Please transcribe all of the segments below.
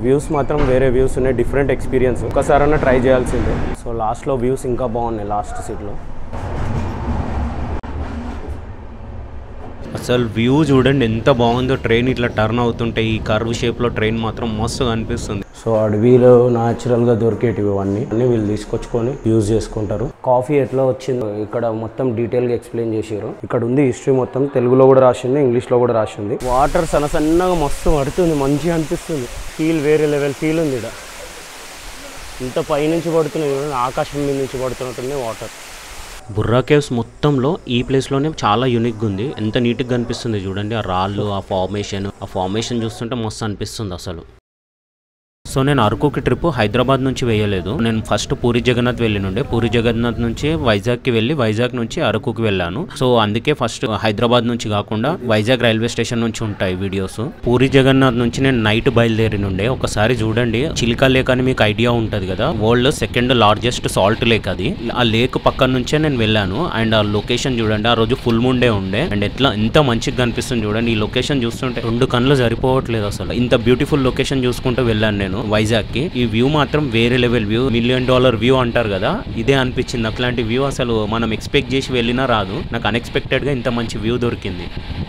Views మాత్రం వేరే views ఉన్నాయి, డిఫరెంట్ ఎక్స్పీరియన్స్, ఒకసారైనా ట్రై చేయాల్సిందే. సో లాస్ట్లో వ్యూస్ ఇంకా బాగున్నాయి లాస్ట్ సీట్లో. అసలు వ్యూ చూడండి ఎంత బాగుందో, ట్రైన్ ఇట్లా టర్న్ అవుతుంటే ఈ కర్వ్ షేప్లో ట్రైన్ మాత్రం మస్తు అనిపిస్తుంది. సో అడవిలో న్యాచురల్గా దొరికేటివి అన్నీ వీళ్ళు తీసుకొచ్చుకొని యూజ్ చేసుకుంటారు. కాఫీ ఎట్లా వచ్చిందో ఇక్కడ మొత్తం డీటెయిల్గా ఎక్స్ప్లెయిన్ చేసారు. ఇక్కడ ఉంది హిస్టరీ మొత్తం, తెలుగులో కూడా రాసింది, ఇంగ్లీష్లో కూడా రాసింది. వాటర్ సన్నగా మస్తు పడుతుంది, మంచిగా అనిపిస్తుంది. ఫీల్ వేరే లెవెల్ ఫీల్ ఉంది ఇక్కడ. ఇంత పైనుంచి పడుతున్నాయి, ఆకాశం మీద నుంచి పడుతున్నట్టుంది వాటర్. బుర్రా కేవ్స్ మొత్తంలో ఈ ప్లేస్లోనే చాలా యూనిక్గా ఉంది. ఎంత నీట్గా కనిపిస్తుంది చూడండి, ఆ రాళ్ళు, ఆ ఫార్మేషన్ చూస్తుంటే మస్తు అనిపిస్తుంది అసలు. సో నేను అరకుకి ట్రిప్ హైదరాబాద్ నుంచి వేయలేదు. నేను ఫస్ట్ పూరి జగన్నాథ్ వెళ్ళినుండే, పూరి జగన్నాథ్ నుంచి వైజాగ్కి వెళ్ళి వైజాగ్ నుంచి అరకుకి వెళ్ళాను. సో అందుకే ఫస్ట్ హైదరాబాద్ నుంచి కాకుండా వైజాగ్ రైల్వే స్టేషన్ నుంచి ఉంటాయి వీడియోస్. పూరి జగన్నాథ్ నుంచి నేను నైట్ బయలుదేరినుండే. ఒకసారి చూడండి, చిలికా లేక్ అని మీకు ఐడియా ఉంటుంది కదా, world second largest salt lake అది. ఆ లేక్ పక్కన నుంచే నేను వెళ్ళాను. అండ్ ఆ లొకేషన్ చూడండి, ఆ రోజు ఫుల్ మూన్ డే ఉండే. అండ్ ఎంత మంచిగా కనిపిస్తుంది చూడండి. ఈ లొకేషన్ చూస్తుంటే 2 కళ్ళు సరిపోవట్లేదు అసలు. ఇంత బ్యూటిఫుల్ లొకేషన్ చూసుకుంటూ వెళ్ళాను నేను వైజాగ్ కి. ఈ వ్యూ మాత్రం వేరే లెవెల్ వ్యూ, $1 మిలియన్ వ్యూ అంటారు కదా, ఇదే అనిపించింది. అట్లాంటి వ్యూ అసలు మనం ఎక్స్పెక్ట్ చేసి వెళ్ళినా రాదు. నాకు అన్ఎక్స్పెక్టెడ్ గా ఇంత మంచి వ్యూ దొరికింది.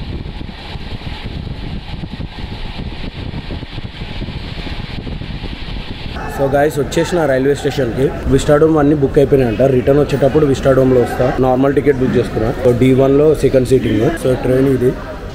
సో గైస్ వచ్చేసిన రైల్వే స్టేషన్కి. విస్టాడోమ్ అన్ని బుక్ అయిపోయినాయంట. రిటర్న్ వచ్చేటప్పుడు విస్టాడోమ్లో వస్తా. నార్మల్ టికెట్ బుక్ చేసుకున్నా. సో D1లో సెకండ్ సీటింగ్. సో ట్రైన్ ఇది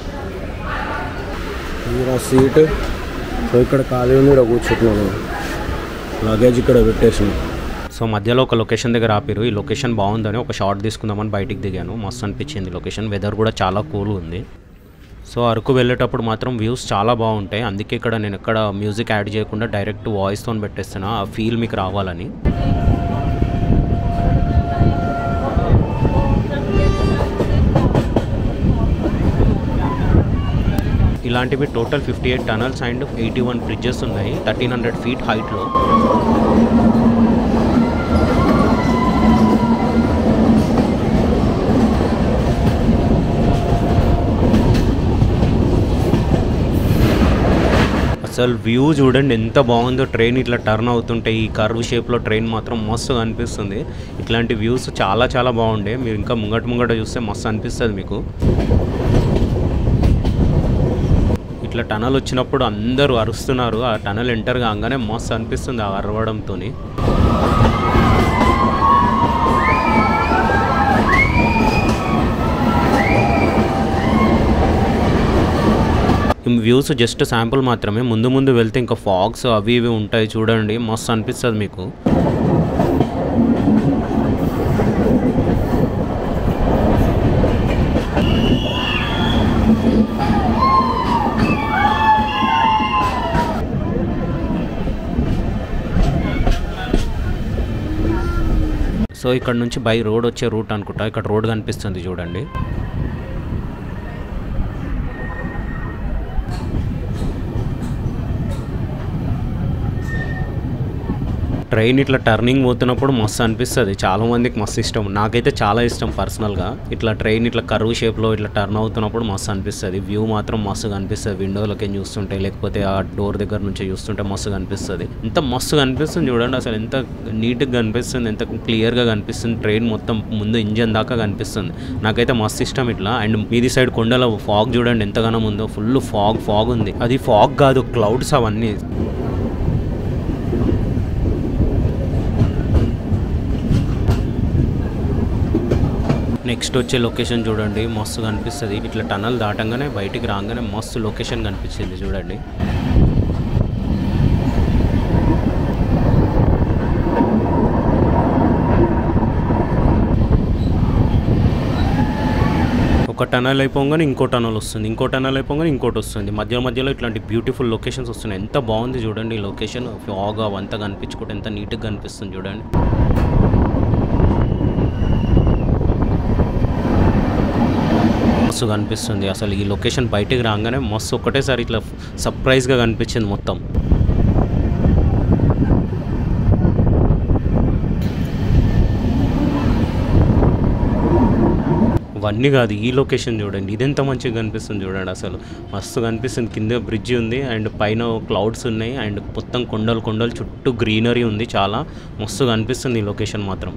సీట్. సో ఇక్కడ ఖాళీ ఉంది, ఇక్కడ కూర్చుంటున్నాను. లగేజ్ ఇక్కడ పెట్టేసాను. సో మధ్యలో ఒక లొకేషన్ దగ్గర ఆపిరు. ఈ లొకేషన్ బాగుందని ఒక షార్ట్ తీసుకుందామని బయటికి దిగాను. మస్తు అనిపించింది లొకేషన్. వెదర్ కూడా చాలా కూల్ ఉంది. సో అరకు వెళ్ళేటప్పుడు మాత్రం వ్యూస్ చాలా బాగుంటాయి. అందుకే ఇక్కడ నేను ఎక్కడ మ్యూజిక్ యాడ్ చేయకుండా డైరెక్ట్ వాయిస్తో పెట్టేస్తాను, ఆ ఫీల్ మీకు రావాలని. ఇలాంటివి టోటల్ 58 టనల్స్ అండ్ 81 బ్రిడ్జెస్ ఉన్నాయి 1300 ఫీట్ హైట్లో. అసలు వ్యూ చూడండి ఎంత బాగుందో, ట్రైన్ ఇట్లా టర్న్ అవుతుంటే ఈ కర్వ్ షేప్లో ట్రైన్ మాత్రం మస్తు అనిపిస్తుంది. ఇట్లాంటి వ్యూస్ చాలా చాలా బాగుండే. మీరు ఇంకా ముంగట చూస్తే మస్తు అనిపిస్తుంది మీకు. ఇట్లా టనల్ వచ్చినప్పుడు అందరూ అరుస్తున్నారు. ఆ టనల్ ఎంటర్ కాగానే మస్తు అనిపిస్తుంది ఆ అరవడంతో. వ్యూస్ జస్ట్ శాంపుల్ మాత్రమే. ముందు వెళ్తే ఇంకా ఫాగ్స్ అవి ఇవి ఉంటాయి చూడండి, మస్తు అనిపిస్తుంది మీకు. సో ఇక్కడ నుంచి బై రోడ్ వచ్చే రూట్ అనుకుంటా. ఇక్కడ రోడ్ కనిపిస్తుంది చూడండి. ట్రైన్ ఇట్లా టర్నింగ్ పోతున్నప్పుడు మస్తు అనిపిస్తుంది. చాలా మందికి మస్తు ఇష్టం, నాకైతే చాలా ఇష్టం పర్సనల్గా. ఇట్లా ట్రైన్ ఇట్లా కర్వ్ షేప్లో ఇట్లా టర్న్ అవుతున్నప్పుడు మస్తు అనిపిస్తుంది. వ్యూ మాత్రం మస్తుగా అనిపిస్తుంది. విండోలకి చూస్తుంటే లేకపోతే ఆ డోర్ దగ్గర నుంచి చూస్తుంటే మస్తుగా అనిపిస్తుంది. ఎంత మస్తుగా అనిపిస్తుంది చూడండి. అసలు ఎంత నీట్గా కనిపిస్తుంది, ఎంత క్లియర్గా కనిపిస్తుంది. ట్రైన్ మొత్తం ముందు ఇంజన్ దాకా కనిపిస్తుంది. నాకైతే మస్తు ఇష్టం ఇట్లా. అండ్ మీది సైడ్ కొండల ఫాగ్ చూడండి ఎంతగానో ఉందో. ఫుల్ ఫాగ్ ఉంది. అది ఫాగ్ కాదు, క్లౌడ్స్ అవన్నీ. నెక్స్ట్ వచ్చే లొకేషన్ చూడండి, మస్తు కనిపిస్తుంది. ఇట్లా టనల్ దాటంగానే బయటికి రాగానే మస్తు లొకేషన్ కనిపించింది చూడండి. ఒక టనల్ అయిపోగానే ఇంకో టనల్ వస్తుంది, ఇంకో టనల్ అయిపోగానే ఇంకోటి వస్తుంది. మధ్యలో ఇట్లాంటి బ్యూటిఫుల్ లొకేషన్స్ వస్తున్నాయి. ఎంత బాగుంది చూడండి ఈ లొకేషన్. ఫాగ్ అవంతా కనిపించుకుంటే ఎంత నీట్గా కనిపిస్తుంది చూడండి. మస్తు కనిపిస్తుంది అసలు. ఈ లొకేషన్ బయటికి రాగానే మస్తు ఒక్కటేసారి ఇట్లా సర్ప్రైజ్గా కనిపించింది మొత్తం. అవన్నీ కాదు, ఈ లొకేషన్ చూడండి, ఇదెంత మంచిగా కనిపిస్తుంది చూడండి, అసలు మస్తు కనిపిస్తుంది. కింద బ్రిడ్జ్ ఉంది అండ్ పైన క్లౌడ్స్ ఉన్నాయి అండ్ మొత్తం కొండలు కొండలు చుట్టూ గ్రీనరీ ఉంది, చాలా మస్తు కనిపిస్తుంది ఈ లొకేషన్ మాత్రం.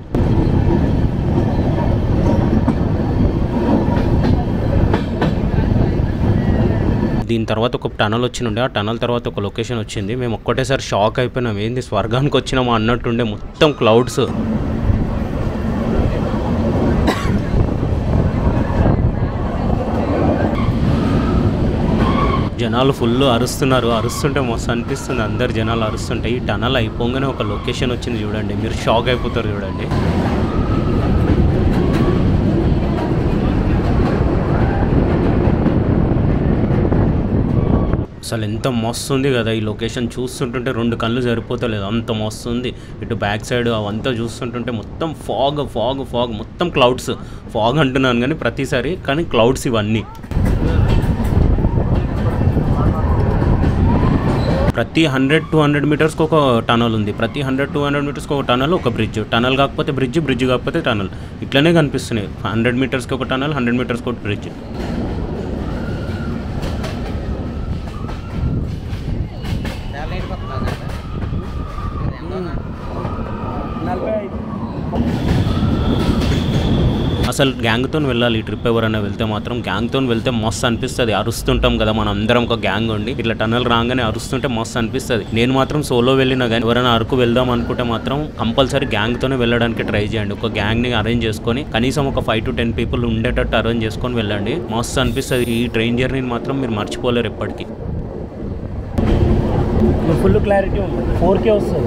దీని తర్వాత ఒక టనల్ వచ్చిండే, ఆ టనల్ తర్వాత ఒక లొకేషన్ వచ్చింది. మేము ఒక్కటేసారి షాక్ అయిపోయినాం, ఏంది స్వర్గానికి వచ్చినామా అన్నట్టుండే, మొత్తం క్లౌడ్స్. జనాలు ఫుల్ అరుస్తుంటే మస్తు అనిపిస్తుంది, అందరు జనాలు అరుస్తుంటే. ఈ టనల్ అయిపోగానే ఒక లొకేషన్ వచ్చింది చూడండి, మీరు షాక్ అయిపోతారు చూడండి. అసలు ఎంత మస్తు ఉంది కదా ఈ లొకేషన్, చూస్తుంటుంటే 2 కళ్ళు సరిపోతలేదు, అంత మస్తు ఉంది. ఇటు బ్యాక్ సైడ్ అవంతా చూస్తుంటుంటే మొత్తం ఫాగ్ మొత్తం క్లౌడ్స్. ఫాగ్ అంటున్నాను కానీ ప్రతిసారి, కానీ క్లౌడ్స్ ఇవన్నీ. ప్రతి 100-200 మీటర్స్కి ఒక టనల్ ఉంది, ప్రతి 100-200 మీటర్స్కి ఒక టనల్, ఒక బ్రిడ్జ్. టనల్ కాకపోతే బ్రిడ్జ్ కాకపోతే టనల్, ఇట్లనే కనిపిస్తున్నాయి. 100 మీటర్స్కి ఒక టనల్, 100 మీటర్స్కి ఒక బ్రిడ్జ్. అసలు గ్యాంగ్తో వెళ్ళాలి ఈ ట్రిప్. ఎవరైనా వెళ్తే మాత్రం గ్యాంగ్తో వెళ్తే మస్తు అనిపిస్తుంది. అరుస్తుంటాం కదా మనం అందరం, ఒక గ్యాంగ్ ఉండి ఇట్లా టనల్ రాగానే అరుస్తుంటే మస్తు అనిపిస్తుంది. నేను మాత్రం సోలో వెళ్ళినా కానీ ఎవరైనా అరకు వెళ్దాం అనుకుంటే మాత్రం కంపల్సరీ గ్యాంగ్తోనే వెళ్ళడానికి ట్రై చేయండి. ఒక గ్యాంగ్ని అరేంజ్ చేసుకొని కనీసం ఒక 5-10 పీపుల్ ఉండేటట్టు అరేంజ్ చేసుకొని వెళ్ళండి, మస్తు అనిపిస్తుంది. ఈ ట్రైన్ జర్నీని మాత్రం మీరు మర్చిపోలేరు ఎప్పటికీ. ఫుల్ క్లారిటీ ఉంది, 4K వస్తుంది.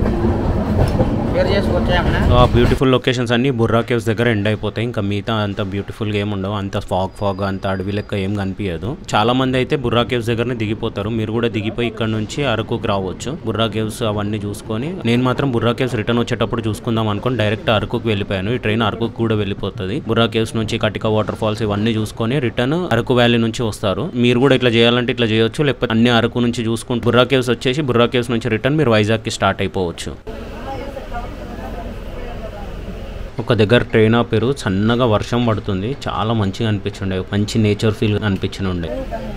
ఆ బ్యూటిఫుల్ లొకేషన్స్ అన్ని బుర్రా కేవ్స్ దగ్గర ఎండ్ అయిపోతాయి. ఇంకా మిగతా అంత బ్యూటిఫుల్గా ఏమి ఉండవు, అంత ఫాగ్ అంత అడవి లెక్క ఏం కనిపించదు. చాలా మంది అయితే బుర్రా కేవ్స్ దగ్గరనే దిగిపోతారు. మీరు కూడా దిగిపోయి ఇక్కడ నుంచి అరకుకి రావచ్చు, బుర్రా కేవ్స్ అవన్నీ చూసుకొని. నేను మాత్రం బుర్రా కేవ్స్ రిటర్న్ వచ్చేటప్పుడు చూసుకుందాం అనుకుని డైరెక్ట్ అరకుకి వెళ్ళిపోయాను. ఈ ట్రైన్ అరకుకి కూడా వెళ్ళిపోతుంది. బుర్రా కేవ్స్ నుంచి కటిక వాటర్ ఫాల్స్ ఇవన్నీ చూసుకొని రిటర్న్ అరకు వ్యాలీ నుంచి వస్తారు. మీరు కూడా ఇట్లా చేయాలంటే ఇట్లా చేయొచ్చు, లేకపోతే అన్ని అరకు నుంచి చూసుకుంటూ బుర్రా కేవ్స్ వచ్చేసి బుర్రా కేవ్స్ నుంచి రిటర్న్ మీరు వైజాగ్కి స్టార్ట్ అయిపోవచ్చు. ఒక దగ్గర ట్రైన్ ఆపారు, సన్నగా వర్షం పడుతుంది, చాలా మంచిగా అనిపించుండే, మంచి నేచర్ ఫీల్ అనిపించుండే.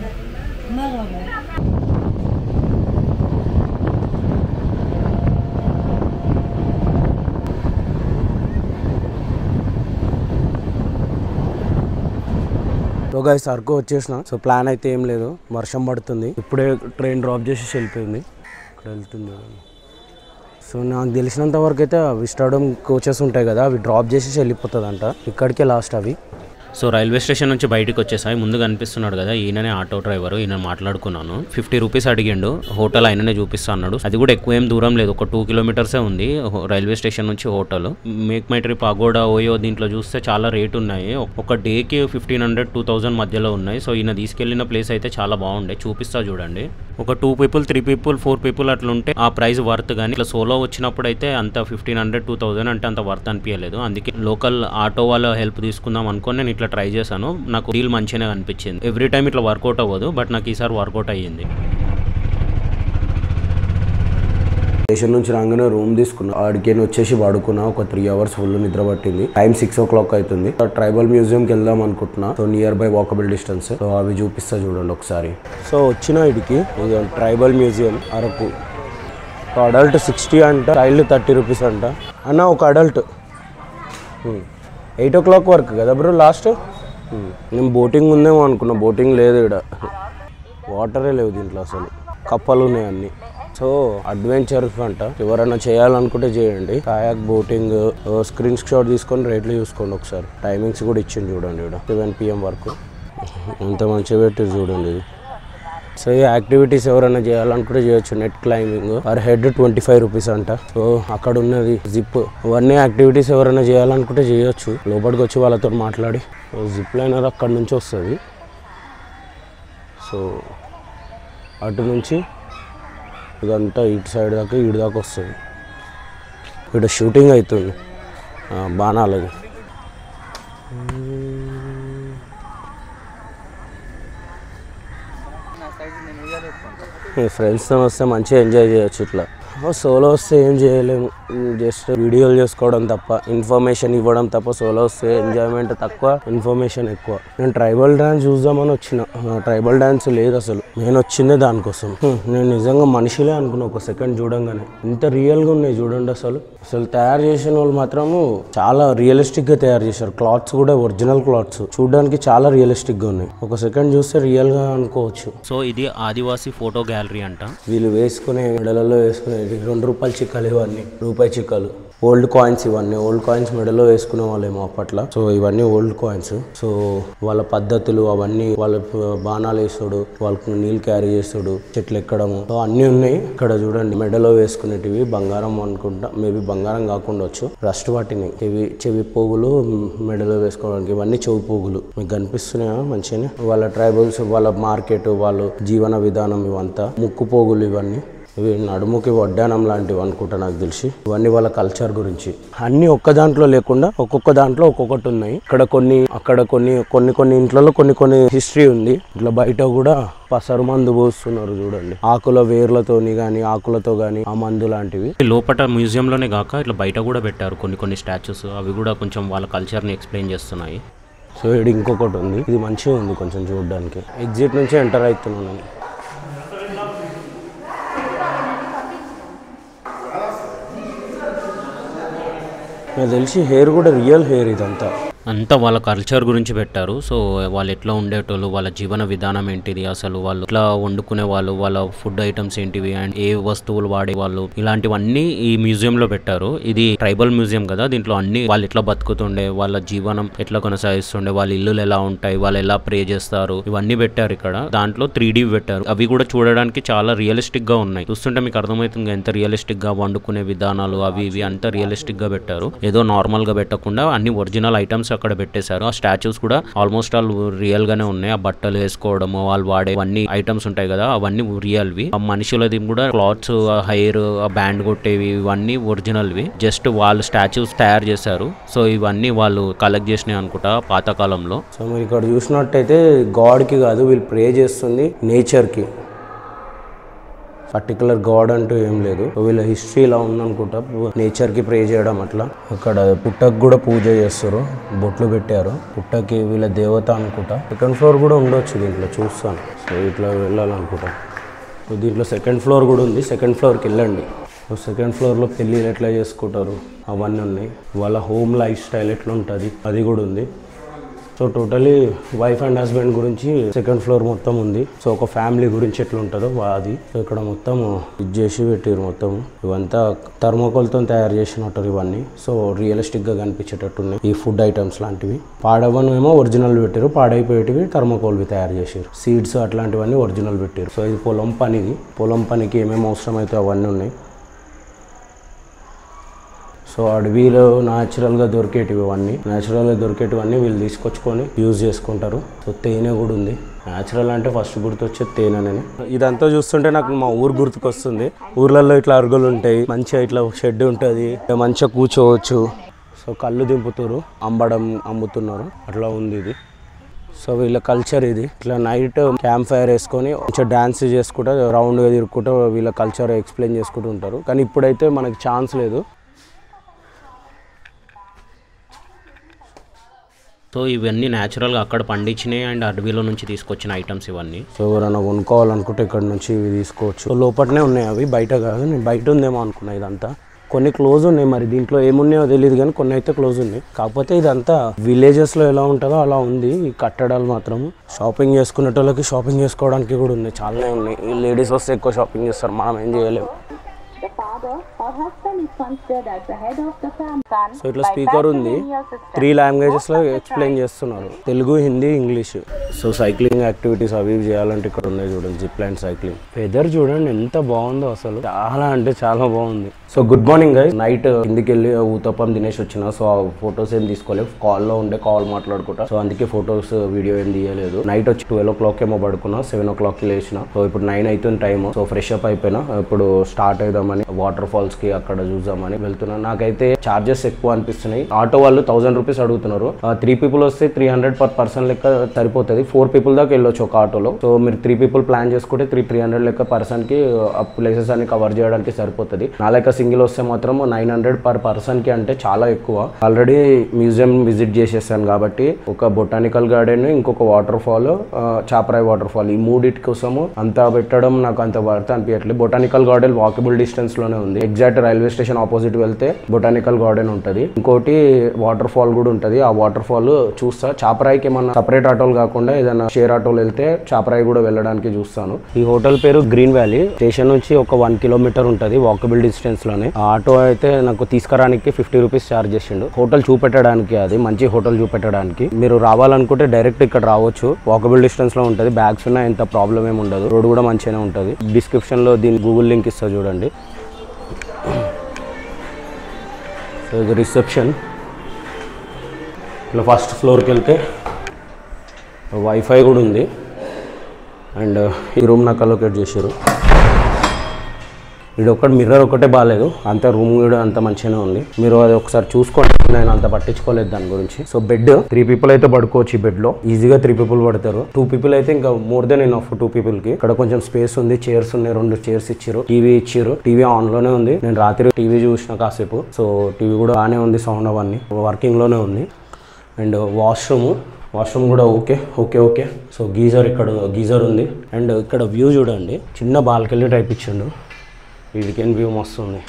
సో గైస్ అరకు వచ్చేసిన. సో ప్లాన్ అయితే ఏం లేదు, వర్షం పడుతుంది, ఇప్పుడే ట్రైన్ డ్రాప్ చేసేసి వెళ్ళిపోయింది, ఇక్కడ వెళ్తుంది. సో నాకు తెలిసినంత వరకు అయితే విస్టాడోమ్ కోచెస్ ఉంటాయి కదా, అవి డ్రాప్ చేసేసి వెళ్ళిపోతుందంట, ఇక్కడికే లాస్ట్ అవి. సో రైల్వే స్టేషన్ నుంచి బయటకు వచ్చేసాయి. ముందు కనిపిస్తున్నాడు కదా ఈయననే ఆటో డ్రైవర్, ఈయన మాట్లాడుకున్నాను. 50 రూపీస్ అడిగిండు, హోటల్ ఆయననే చూపిస్తా అన్నాడు. అది కూడా ఎక్కువ ఏం దూరం లేదు, ఒక 2 కిలోమీటర్సే ఉంది రైల్వే స్టేషన్ నుంచి హోటల్. మేక్ మై ట్రిప్, అగోడా, ఓయో దీంట్లో చూస్తే చాలా రేట్ ఉన్నాయి. ఒక డేకి 1500-2000 మధ్యలో ఉన్నాయి. సో ఈయన తీసుకెళ్లిన ప్లేస్ అయితే చాలా బాగుండే, చూపిస్తా చూడండి. ఒక 2 పీపుల్ 3 పీపుల్ 4 పీపుల్ అట్లా ఉంటే ఆ ప్రైస్ వర్త్. కానీ ఇట్లా సోలో వచ్చినప్పుడు అయితే అంత 1500-2000 అంటే అంత వర్త్ అనిపించలేదు. అందుకే లోకల్ ఆటో వాళ్ళ హెల్ప్ తీసుకుందాం అనుకొని నేను ఇట్లా ట్రై చేశాను. నాకు డీల్ మంచిగానే అనిపించింది. ఎవ్రీ టైం ఇట్లా వర్కౌట్ అవ్వదు, బట్ నాకు ఈసారి వర్కౌట్ అయ్యింది. స్టేషన్ నుంచి రాగానే రూమ్ తీసుకున్నా, ఆడికి వచ్చేసి పడుకున్నా. ఒక 3 అవర్స్ ఫుల్ నిద్ర పట్టింది. టైం 6 o'clock అవుతుంది. ట్రైబల్ మ్యూజియంకి వెళ్దాం అనుకుంటున్నా. So near by walkable distance. So అవి చూపిస్తా చూడండి ఒకసారి. సో వచ్చిన ఇడికి ట్రైబల్ మ్యూజియం అరకు. అడల్ట్ 60 అంట, చైల్డ్ 30 రూపీస్ అంట. అన్న ఒక అడల్ట్ 8 o'clock వరకు కదా బ్రో లాస్ట్. నేను బోటింగ్ ఉందేమో అనుకున్నా, బోటింగ్ లేదు ఇక్కడ, వాటరే లేవు దీంట్లో, అసలు కప్పలు ఉన్నాయి అన్నీ. సో అడ్వెంచర్ అంట, ఎవరైనా చేయాలనుకుంటే చేయండి. కాయాక్ బోటింగ్, స్క్రీన్ షాట్ తీసుకొని రేట్లు చూసుకోండి ఒకసారి. టైమింగ్స్ కూడా ఇచ్చింది చూడండి ఇక్కడ, 7 PM వరకు. ఎంత మంచిగా పెట్టి చూడండి ఇది. సో ఈ యాక్టివిటీస్ ఎవరైనా చేయాలనుకుంటే చేయొచ్చు. Net climbing per head 25 rupees అంట. సో అక్కడ ఉన్నది జిప్, ఇవన్నీ యాక్టివిటీస్ ఎవరైనా చేయాలనుకుంటే చేయొచ్చు. లోపలికి వచ్చి వాళ్ళతో మాట్లాడి. జిప్ లైనర్ అక్కడ నుంచి వస్తుంది. సో అటు నుంచి ఇదంతా ఇటు సైడ్ దాకా ఇటు దాకా వస్తుంది. ఇక్కడ షూటింగ్ అవుతుంది బాణాలది. మీ ఫ్రెండ్స్తో వస్తే మంచిగా ఎంజాయ్ చేయొచ్చు ఇట్లా. సోలో వస్తే ఏం చేయలేము, జస్ట్ వీడియోలు చేసుకోవడం తప్ప, ఇన్ఫర్మేషన్ ఇవ్వడం తప్ప. సోలో వస్తే ఎంజాయ్మెంట్ తక్కువ, ఇన్ఫర్మేషన్ ఎక్కువ. నేను ట్రైబల్ డ్యాన్స్ చూద్దామని వచ్చిన, ట్రైబల్ డ్యాన్స్ లేదు అసలు. నేను వచ్చిందే దానికోసం. నేను నిజంగా మనిషిలే అనుకున్నా ఒక సెకండ్ చూడంగానే. ఇంత రియల్గా ఉన్నాయి చూడండి. అసలు తయారు చేసిన వాళ్ళు మాత్రము చాలా రియలిస్టిక్గా తయారు చేశారు. క్లాత్స్ కూడా ఒరిజినల్ క్లాత్స్, చూడడానికి చాలా రియలిస్టిక్గా ఉన్నాయి. ఒక సెకండ్ చూస్తే రియల్గా అనుకోవచ్చు. సో ఇది ఆదివాసీ ఫోటో గ్యాలరీ అంట. వీళ్ళు వేసుకునే మెడలలో వేసుకునే ₹2 చిక్కలు, ఇవన్నీ రూపాయి చిక్కలు, ఓల్డ్ కాయిన్స్. ఇవన్నీ ఓల్డ్ కాయిన్స్ మెడలో వేసుకునే వాళ్ళేమో అప్పట్లో. సో ఇవన్నీ ఓల్డ్ కాయిన్స్. సో వాళ్ళ పద్ధతులు అవన్నీ, వాళ్ళ బాణాలు వేస్తాడు, వాళ్ళకు నీళ్ళు క్యారీ చేస్తాడు, చెట్లు ఎక్కడము, సో అన్నీ ఉన్నాయి ఇక్కడ చూడండి. మెడలో వేసుకునేటివి బంగారం అనుకుంటా, మేబీ బంగారం కాకుండా వచ్చు. రస్ట్ వాటిని చెవి పోగులు మెడలో వేసుకోవడానికి. ఇవన్నీ చెవి పోగులు మీకు కనిపిస్తున్నాయా మంచిగానే. వాళ్ళ ట్రైబల్స్, వాళ్ళ మార్కెట్, వాళ్ళ జీవన విధానం, ఇవంతా ముక్కు పోగులు. ఇవన్నీ ఇవి నడుముకి వడ్డానం లాంటివి అనుకుంటా నాకు తెలిసి. ఇవన్నీ వాళ్ళ కల్చర్ గురించి. అన్ని ఒక్క దాంట్లో లేకుండా ఒక్కొక్క దాంట్లో ఒక్కొక్కటి ఉన్నాయి. ఇక్కడ కొన్ని, అక్కడ కొన్ని ఇంట్లలో కొన్ని హిస్టరీ ఉంది. ఇట్లా బయట కూడా పసరు మందు పోస్తున్నారు చూడండి, ఆకుల వేర్లతోని కానీ ఆకులతో కానీ ఆ మందు లాంటివి. లోపల మ్యూజియంలోనే కాక ఇట్లా బయట కూడా పెట్టారు కొన్ని స్టాచ్యూస్. అవి కూడా కొంచెం వాళ్ళ కల్చర్ని ఎక్స్ప్లెయిన్ చేస్తున్నాయి. సో ఇది ఇంకొకటి ఉంది, ఇది మంచిగా ఉంది కొంచెం చూడడానికి. ఎగ్జిట్ నుంచి ఎంటర్ అవుతున్నాను. నాకు తెలిసి హెయిర్ కూడా రియల్ హెయిర్ ఇదంతా. అంతా వాళ్ళ కల్చర్ గురించి పెట్టారు. సో వాళ్ళు ఎట్లా ఉండేటోళ్ళు, వాళ్ళ జీవన విధానం ఏంటిది, అసలు వాళ్ళు ఎట్లా వండుకునే వాళ్ళు, వాళ్ళ ఫుడ్ ఐటమ్స్ ఏంటివి, అండ్ ఏ వస్తువులు వాడేవాళ్ళు, ఇలాంటివన్నీ ఈ మ్యూజియంలో పెట్టారు. ఇది ట్రైబల్ మ్యూజియం కదా, దీంట్లో అన్ని వాళ్ళు ఎట్లా బతుకుతుండే, వాళ్ళ జీవనం ఎట్లా కొనసాగిస్తుండే, వాళ్ళ ఇల్లులు ఎలా ఉంటాయి, వాళ్ళు ఎలా ప్రే చేస్తారు, ఇవన్నీ పెట్టారు ఇక్కడ. దాంట్లో 3D పెట్టారు. అవి కూడా చూడడానికి చాలా రియలిస్టిక్ గా ఉన్నాయి. చూస్తుంటే మీకు అర్థమవుతుంది ఎంత రియలిస్టిక్ గా వండుకునే విధానాలు, అవి ఇవి అంతా రియలిస్టిక్ గా పెట్టారు. ఏదో నార్మల్ గా పెట్టకుండా అన్ని ఒరిజినల్ ఐటమ్స్ అక్కడ పెట్టేశారు. ఆ స్టాచ్యూస్ కూడా ఆల్మోస్ట్ ఆల్ రియల్ గానే ఉన్నాయి. ఆ బట్టలు వేసుకోవడము, వాళ్ళు వాడే అన్ని ఐటమ్స్ ఉంటాయి కదా, అవన్నీ రియల్వి. ఆ మనుషులది కూడా క్లాత్స్, హెయిర్, బ్యాండ్ కొట్టేవి, ఇవన్నీ ఒరిజినల్వి. జస్ట్ వాళ్ళు స్టాచ్యూస్ తయారు చేశారు. సో ఇవన్నీ వాళ్ళు కలెక్ట్ చేసినాయి అనుకుంటా పాతకాలంలో. సో మీరు ఇక్కడ చూసినట్టయితే గాడ్కి కాదు, వీళ్ళు ప్రే చేస్తుంది నేచర్కి. పర్టికులర్ గాడ్ అంటూ ఏం లేదు. వీళ్ళ హిస్టరీ ఇలా ఉందనుకుంటా, నేచర్కి ప్రే చేయడం అట్లా. అక్కడ పుట్టకు కూడా పూజ చేస్తారు, బొట్లు పెట్టారు. పుట్టకి వీళ్ళ దేవత అనుకుంటా. సెకండ్ ఫ్లోర్ కూడా ఉండొచ్చు దీంట్లో, చూస్తాను. సో ఇట్లా వెళ్ళాలనుకుంటా. సో దీంట్లో సెకండ్ ఫ్లోర్ కూడా ఉంది, సెకండ్ ఫ్లోర్కి వెళ్ళండి. సో సెకండ్ ఫ్లోర్లో పెళ్ళిళ్ళు ఎట్లా చేసుకుంటారు అవన్నీ ఉన్నాయి. వాళ్ళ హోమ్ లైఫ్ స్టైల్ ఎట్లా ఉంటుంది అది కూడా ఉంది. So totally wife and husband గురించి సెకండ్ ఫ్లోర్ మొత్తం ఉంది. సో ఒక ఫ్యామిలీ గురించి ఎట్లా ఉంటుందో అది. సో ఇక్కడ మొత్తం ఇది చేసి పెట్టారు. మొత్తం ఇవంతా థర్మోకోల్తో తయారు చేసినట్టు ఇవన్నీ. సో రియలిస్టిక్గా కనిపించేటట్టు ఉన్నాయి ఈ ఫుడ్ ఐటమ్స్ లాంటివి. పాడవనేమో ఒరిజినల్ పెట్టారు, పాడైపోయేటివి థర్మోకోల్వి తయారు చేశారు. సీడ్స్ అట్లాంటివన్నీ ఒరిజినల్ పెట్టారు. సో ఇది పొలం పనిది. పొలం పనికి ఏమేమి అవసరం అయితే అవన్నీ ఉన్నాయి. సో అడవిలో న్యాచురల్గా దొరికేటివన్నీ వీళ్ళు తీసుకొచ్చుకొని యూజ్ చేసుకుంటారు. సో తేనె కూడా ఉంది. న్యాచురల్ అంటే ఫస్ట్ గుర్తొచ్చేది తేనెనని. ఇదంతా చూస్తుంటే నాకు మా ఊరు గుర్తుకొస్తుంది. ఊర్లలో ఇట్లా అరుగులు ఉంటాయి, మంచిగా ఇట్లా షెడ్ ఉంటుంది, మంచిగా కూర్చోవచ్చు. సో కళ్ళు దింపుతారు, అమ్ముతున్నారు, అట్లా ఉంది ఇది. సో వీళ్ళ కల్చర్ ఇది. ఇట్లా నైట్ క్యాంప్ ఫైర్ వేసుకొని కొంచెం డాన్స్ చేసుకుంటూ రౌండ్గా తిరుగుకుంటూ వీళ్ళ కల్చర్ ఎక్స్ప్లెయిన్ చేసుకుంటూ ఉంటారు. కానీ ఇప్పుడైతే మనకి ఛాన్స్ లేదు. సో ఇవన్నీ న్యాచురల్గా అక్కడ పండించినాయి అండ్ అడవిలో నుంచి తీసుకొచ్చిన ఐటమ్స్ ఇవన్నీ. సో ఎవరైనా కొనుక్కోవాలనుకుంటే ఇక్కడ నుంచి ఇవి తీసుకోవచ్చు. సో లోపలనే ఉన్నాయి అవి, బయట కాదు. నేను బయట ఉందేమో అనుకున్నా. ఇదంతా కొన్ని క్లోజ్ ఉన్నాయి, మరి దీంట్లో ఏమున్నాయో తెలియదు కానీ కొన్ని అయితే క్లోజ్ ఉన్నాయి. కాకపోతే ఇదంతా విలేజెస్లో ఎలా ఉంటుందో అలా ఉంది. ఈ కట్టడాలు మాత్రం షాపింగ్ చేసుకునేటోళ్ళకి షాపింగ్ చేసుకోవడానికి కూడా ఉన్నాయి, చాలానే ఉన్నాయి. ఈ లేడీస్ వస్తే ఎక్కువ షాపింగ్ చేస్తారు, మనం ఏం చేయలేము. సో ఇట్లా స్పీకర్ ఉంది, 3 లాంగ్వేజెస్లో ఎక్స్ప్లెయిన్ చేస్తున్నారు, Telugu, Hindi, English. So cycling activities అవి చేయాలంటే ఇక్కడ ఉన్నాయి చూడండి, జిప్ లైన్ సైక్లింగ్. వెదర్ చూడండి ఎంత బాగుందో అసలు, చాలా అంటే చాలా బాగుంది. So good morning guys. Night కిందికి వెళ్ళి ఊతప్పం తినేసి వచ్చిన. సో ఫొటోస్ ఏం తీసుకోలేదు, కాల్లో ఉండే కాల్ మాట్లాడుకుంటా. సో అందుకే ఫొటోస్ వీడియో ఏం తీయలేదు. నైట్ వచ్చి 12 o'clock ఏమో పడుకున్నా, 7 o'clock లేచిన. సో ఇప్పుడు 9 అవుతుంది టైం. సో ఫ్రెష్ అప్ అయిపోయినా, ఇప్పుడు స్టార్ట్ అవుదామని వాటర్ ఫాల్స్ కి అక్కడ చూద్దామని వెళ్తున్నాను. నాకైతే చార్జెస్ ఎక్కువ అనిపిస్తున్నాయి. ఆటో వాళ్ళు 1000 రూపీస్ అడుగుతున్నారు. 3 people వస్తే 300 per person లెక్క సరిపోతుంది. 4 people దాకా వెళ్ళొచ్చు ఒక ఆటోలో. సో మీరు 3 people ప్లాన్ చేసుకుంటే 300 లెక్క పర్సన్ కి ఆ ప్లేసెస్ అన్ని కవర్ చేయడానికి సరిపోతుంది. నా లెక్క సింగిల్ వస్తే మాత్రం 900 per person కి అంటే చాలా ఎక్కువ. ఆల్రెడీ మ్యూజియం విజిట్ చేసేసాను కాబట్టి ఒక బొటానికల్ గార్డెన్, ఇంకొక waterfall, Chaparai waterfall, ఈ మూడిటి కోసము అంత పెట్టడం నాకు అంత వర్త్ అనిపించట్లేదు. బొటానికల్ గార్డెన్ వాకబుల్ డిస్టెన్స్ లోనే ఉంది. ఎగ్జాక్ట్ రైల్వే స్టేషన్ ఆపోజిట్ వెళ్తే బొటానికల్ గార్డెన్ ఉంటుంది. ఇంకోటి వాటర్ ఫాల్ కూడా ఉంటుంది. ఆ వాటర్ ఫాల్ చూస్తా. చాపరాయికి ఏమన్నా సపరేట్ ఆటోలు కాకుండా ఏదైనా షేర్ ఆటోలు వెళ్తే చాపరాయి కూడా వెళ్ళడానికి చూస్తాను. ఈ హోటల్ పేరు గ్రీన్ వ్యాలీ. స్టేషన్ నుంచి ఒక 1 kilometer ఉంటుంది వాకబుల్ డిస్టెన్స్ లోనే. ఆ ఆటో అయితే నాకు తీసుకురానికి 50 రూపీస్ ఛార్జ్ చేసిండు. హోటల్ చూపెట్టడానికి, అది మంచి హోటల్ చూపెట్టడానికి. మీరు రావాలనుకుంటే డైరెక్ట్ ఇక్కడ రావచ్చు. వాకబుల్ డిస్టెన్స్ లో ఉంటుంది. బ్యాగ్స్ ఉన్నా ఎంత ప్రాబ్లం ఏమి ఉండదు. రోడ్ కూడా మంచిగానే ఉంటుంది. డిస్క్రిప్షన్ లో దీని గూగుల్ లింక్ ఇస్తా చూడండి. సో ఇది రిసెప్షన్. ఇలా ఫస్ట్ ఫ్లోర్కి వెళ్తే వైఫై కూడా ఉంది. అండ్ ఈ రూమ్ నాకు అలొకేట్ చేశారు. ఇది ఒకటి మిర్రర్ ఒకటే బాగాలేదు, అంత రూమ్ కూడా అంత మంచిగానే ఉంది. మీరు అది ఒకసారి చూసుకోండి. నేను అంత పట్టించుకోలేదు దాని గురించి. సో బెడ్ 3 people అయితే పడుకోవచ్చు. ఈ బెడ్ లో ఈజీగా 3 people పడతారు. 2 people అయితే ఇంకా మోర్ దెన్ ఎనఫ్ 2 people కి. ఇక్కడ కొంచెం స్పేస్ ఉంది. చైర్స్ ఉన్నాయి, 2 chairs ఇచ్చారు. టీవీ ఇచ్చారు. టీవీ ఆన్ లోనే ఉంది. నేను రాత్రి టీవీ చూసిన కాసేపు. సో టీవీ కూడా బాగానే ఉంది. సౌండ్ అవన్నీ వర్కింగ్ లోనే ఉంది. అండ్ వాష్రూమ్ కూడా ఓకే. సో గీజర్ ఉంది. అండ్ ఇక్కడ వ్యూ చూడండి. చిన్న బాల్కనీ టైప్ ఇచ్చిండు. ఈ వీకెండ్ వ్యూ మస్తు ఉంది.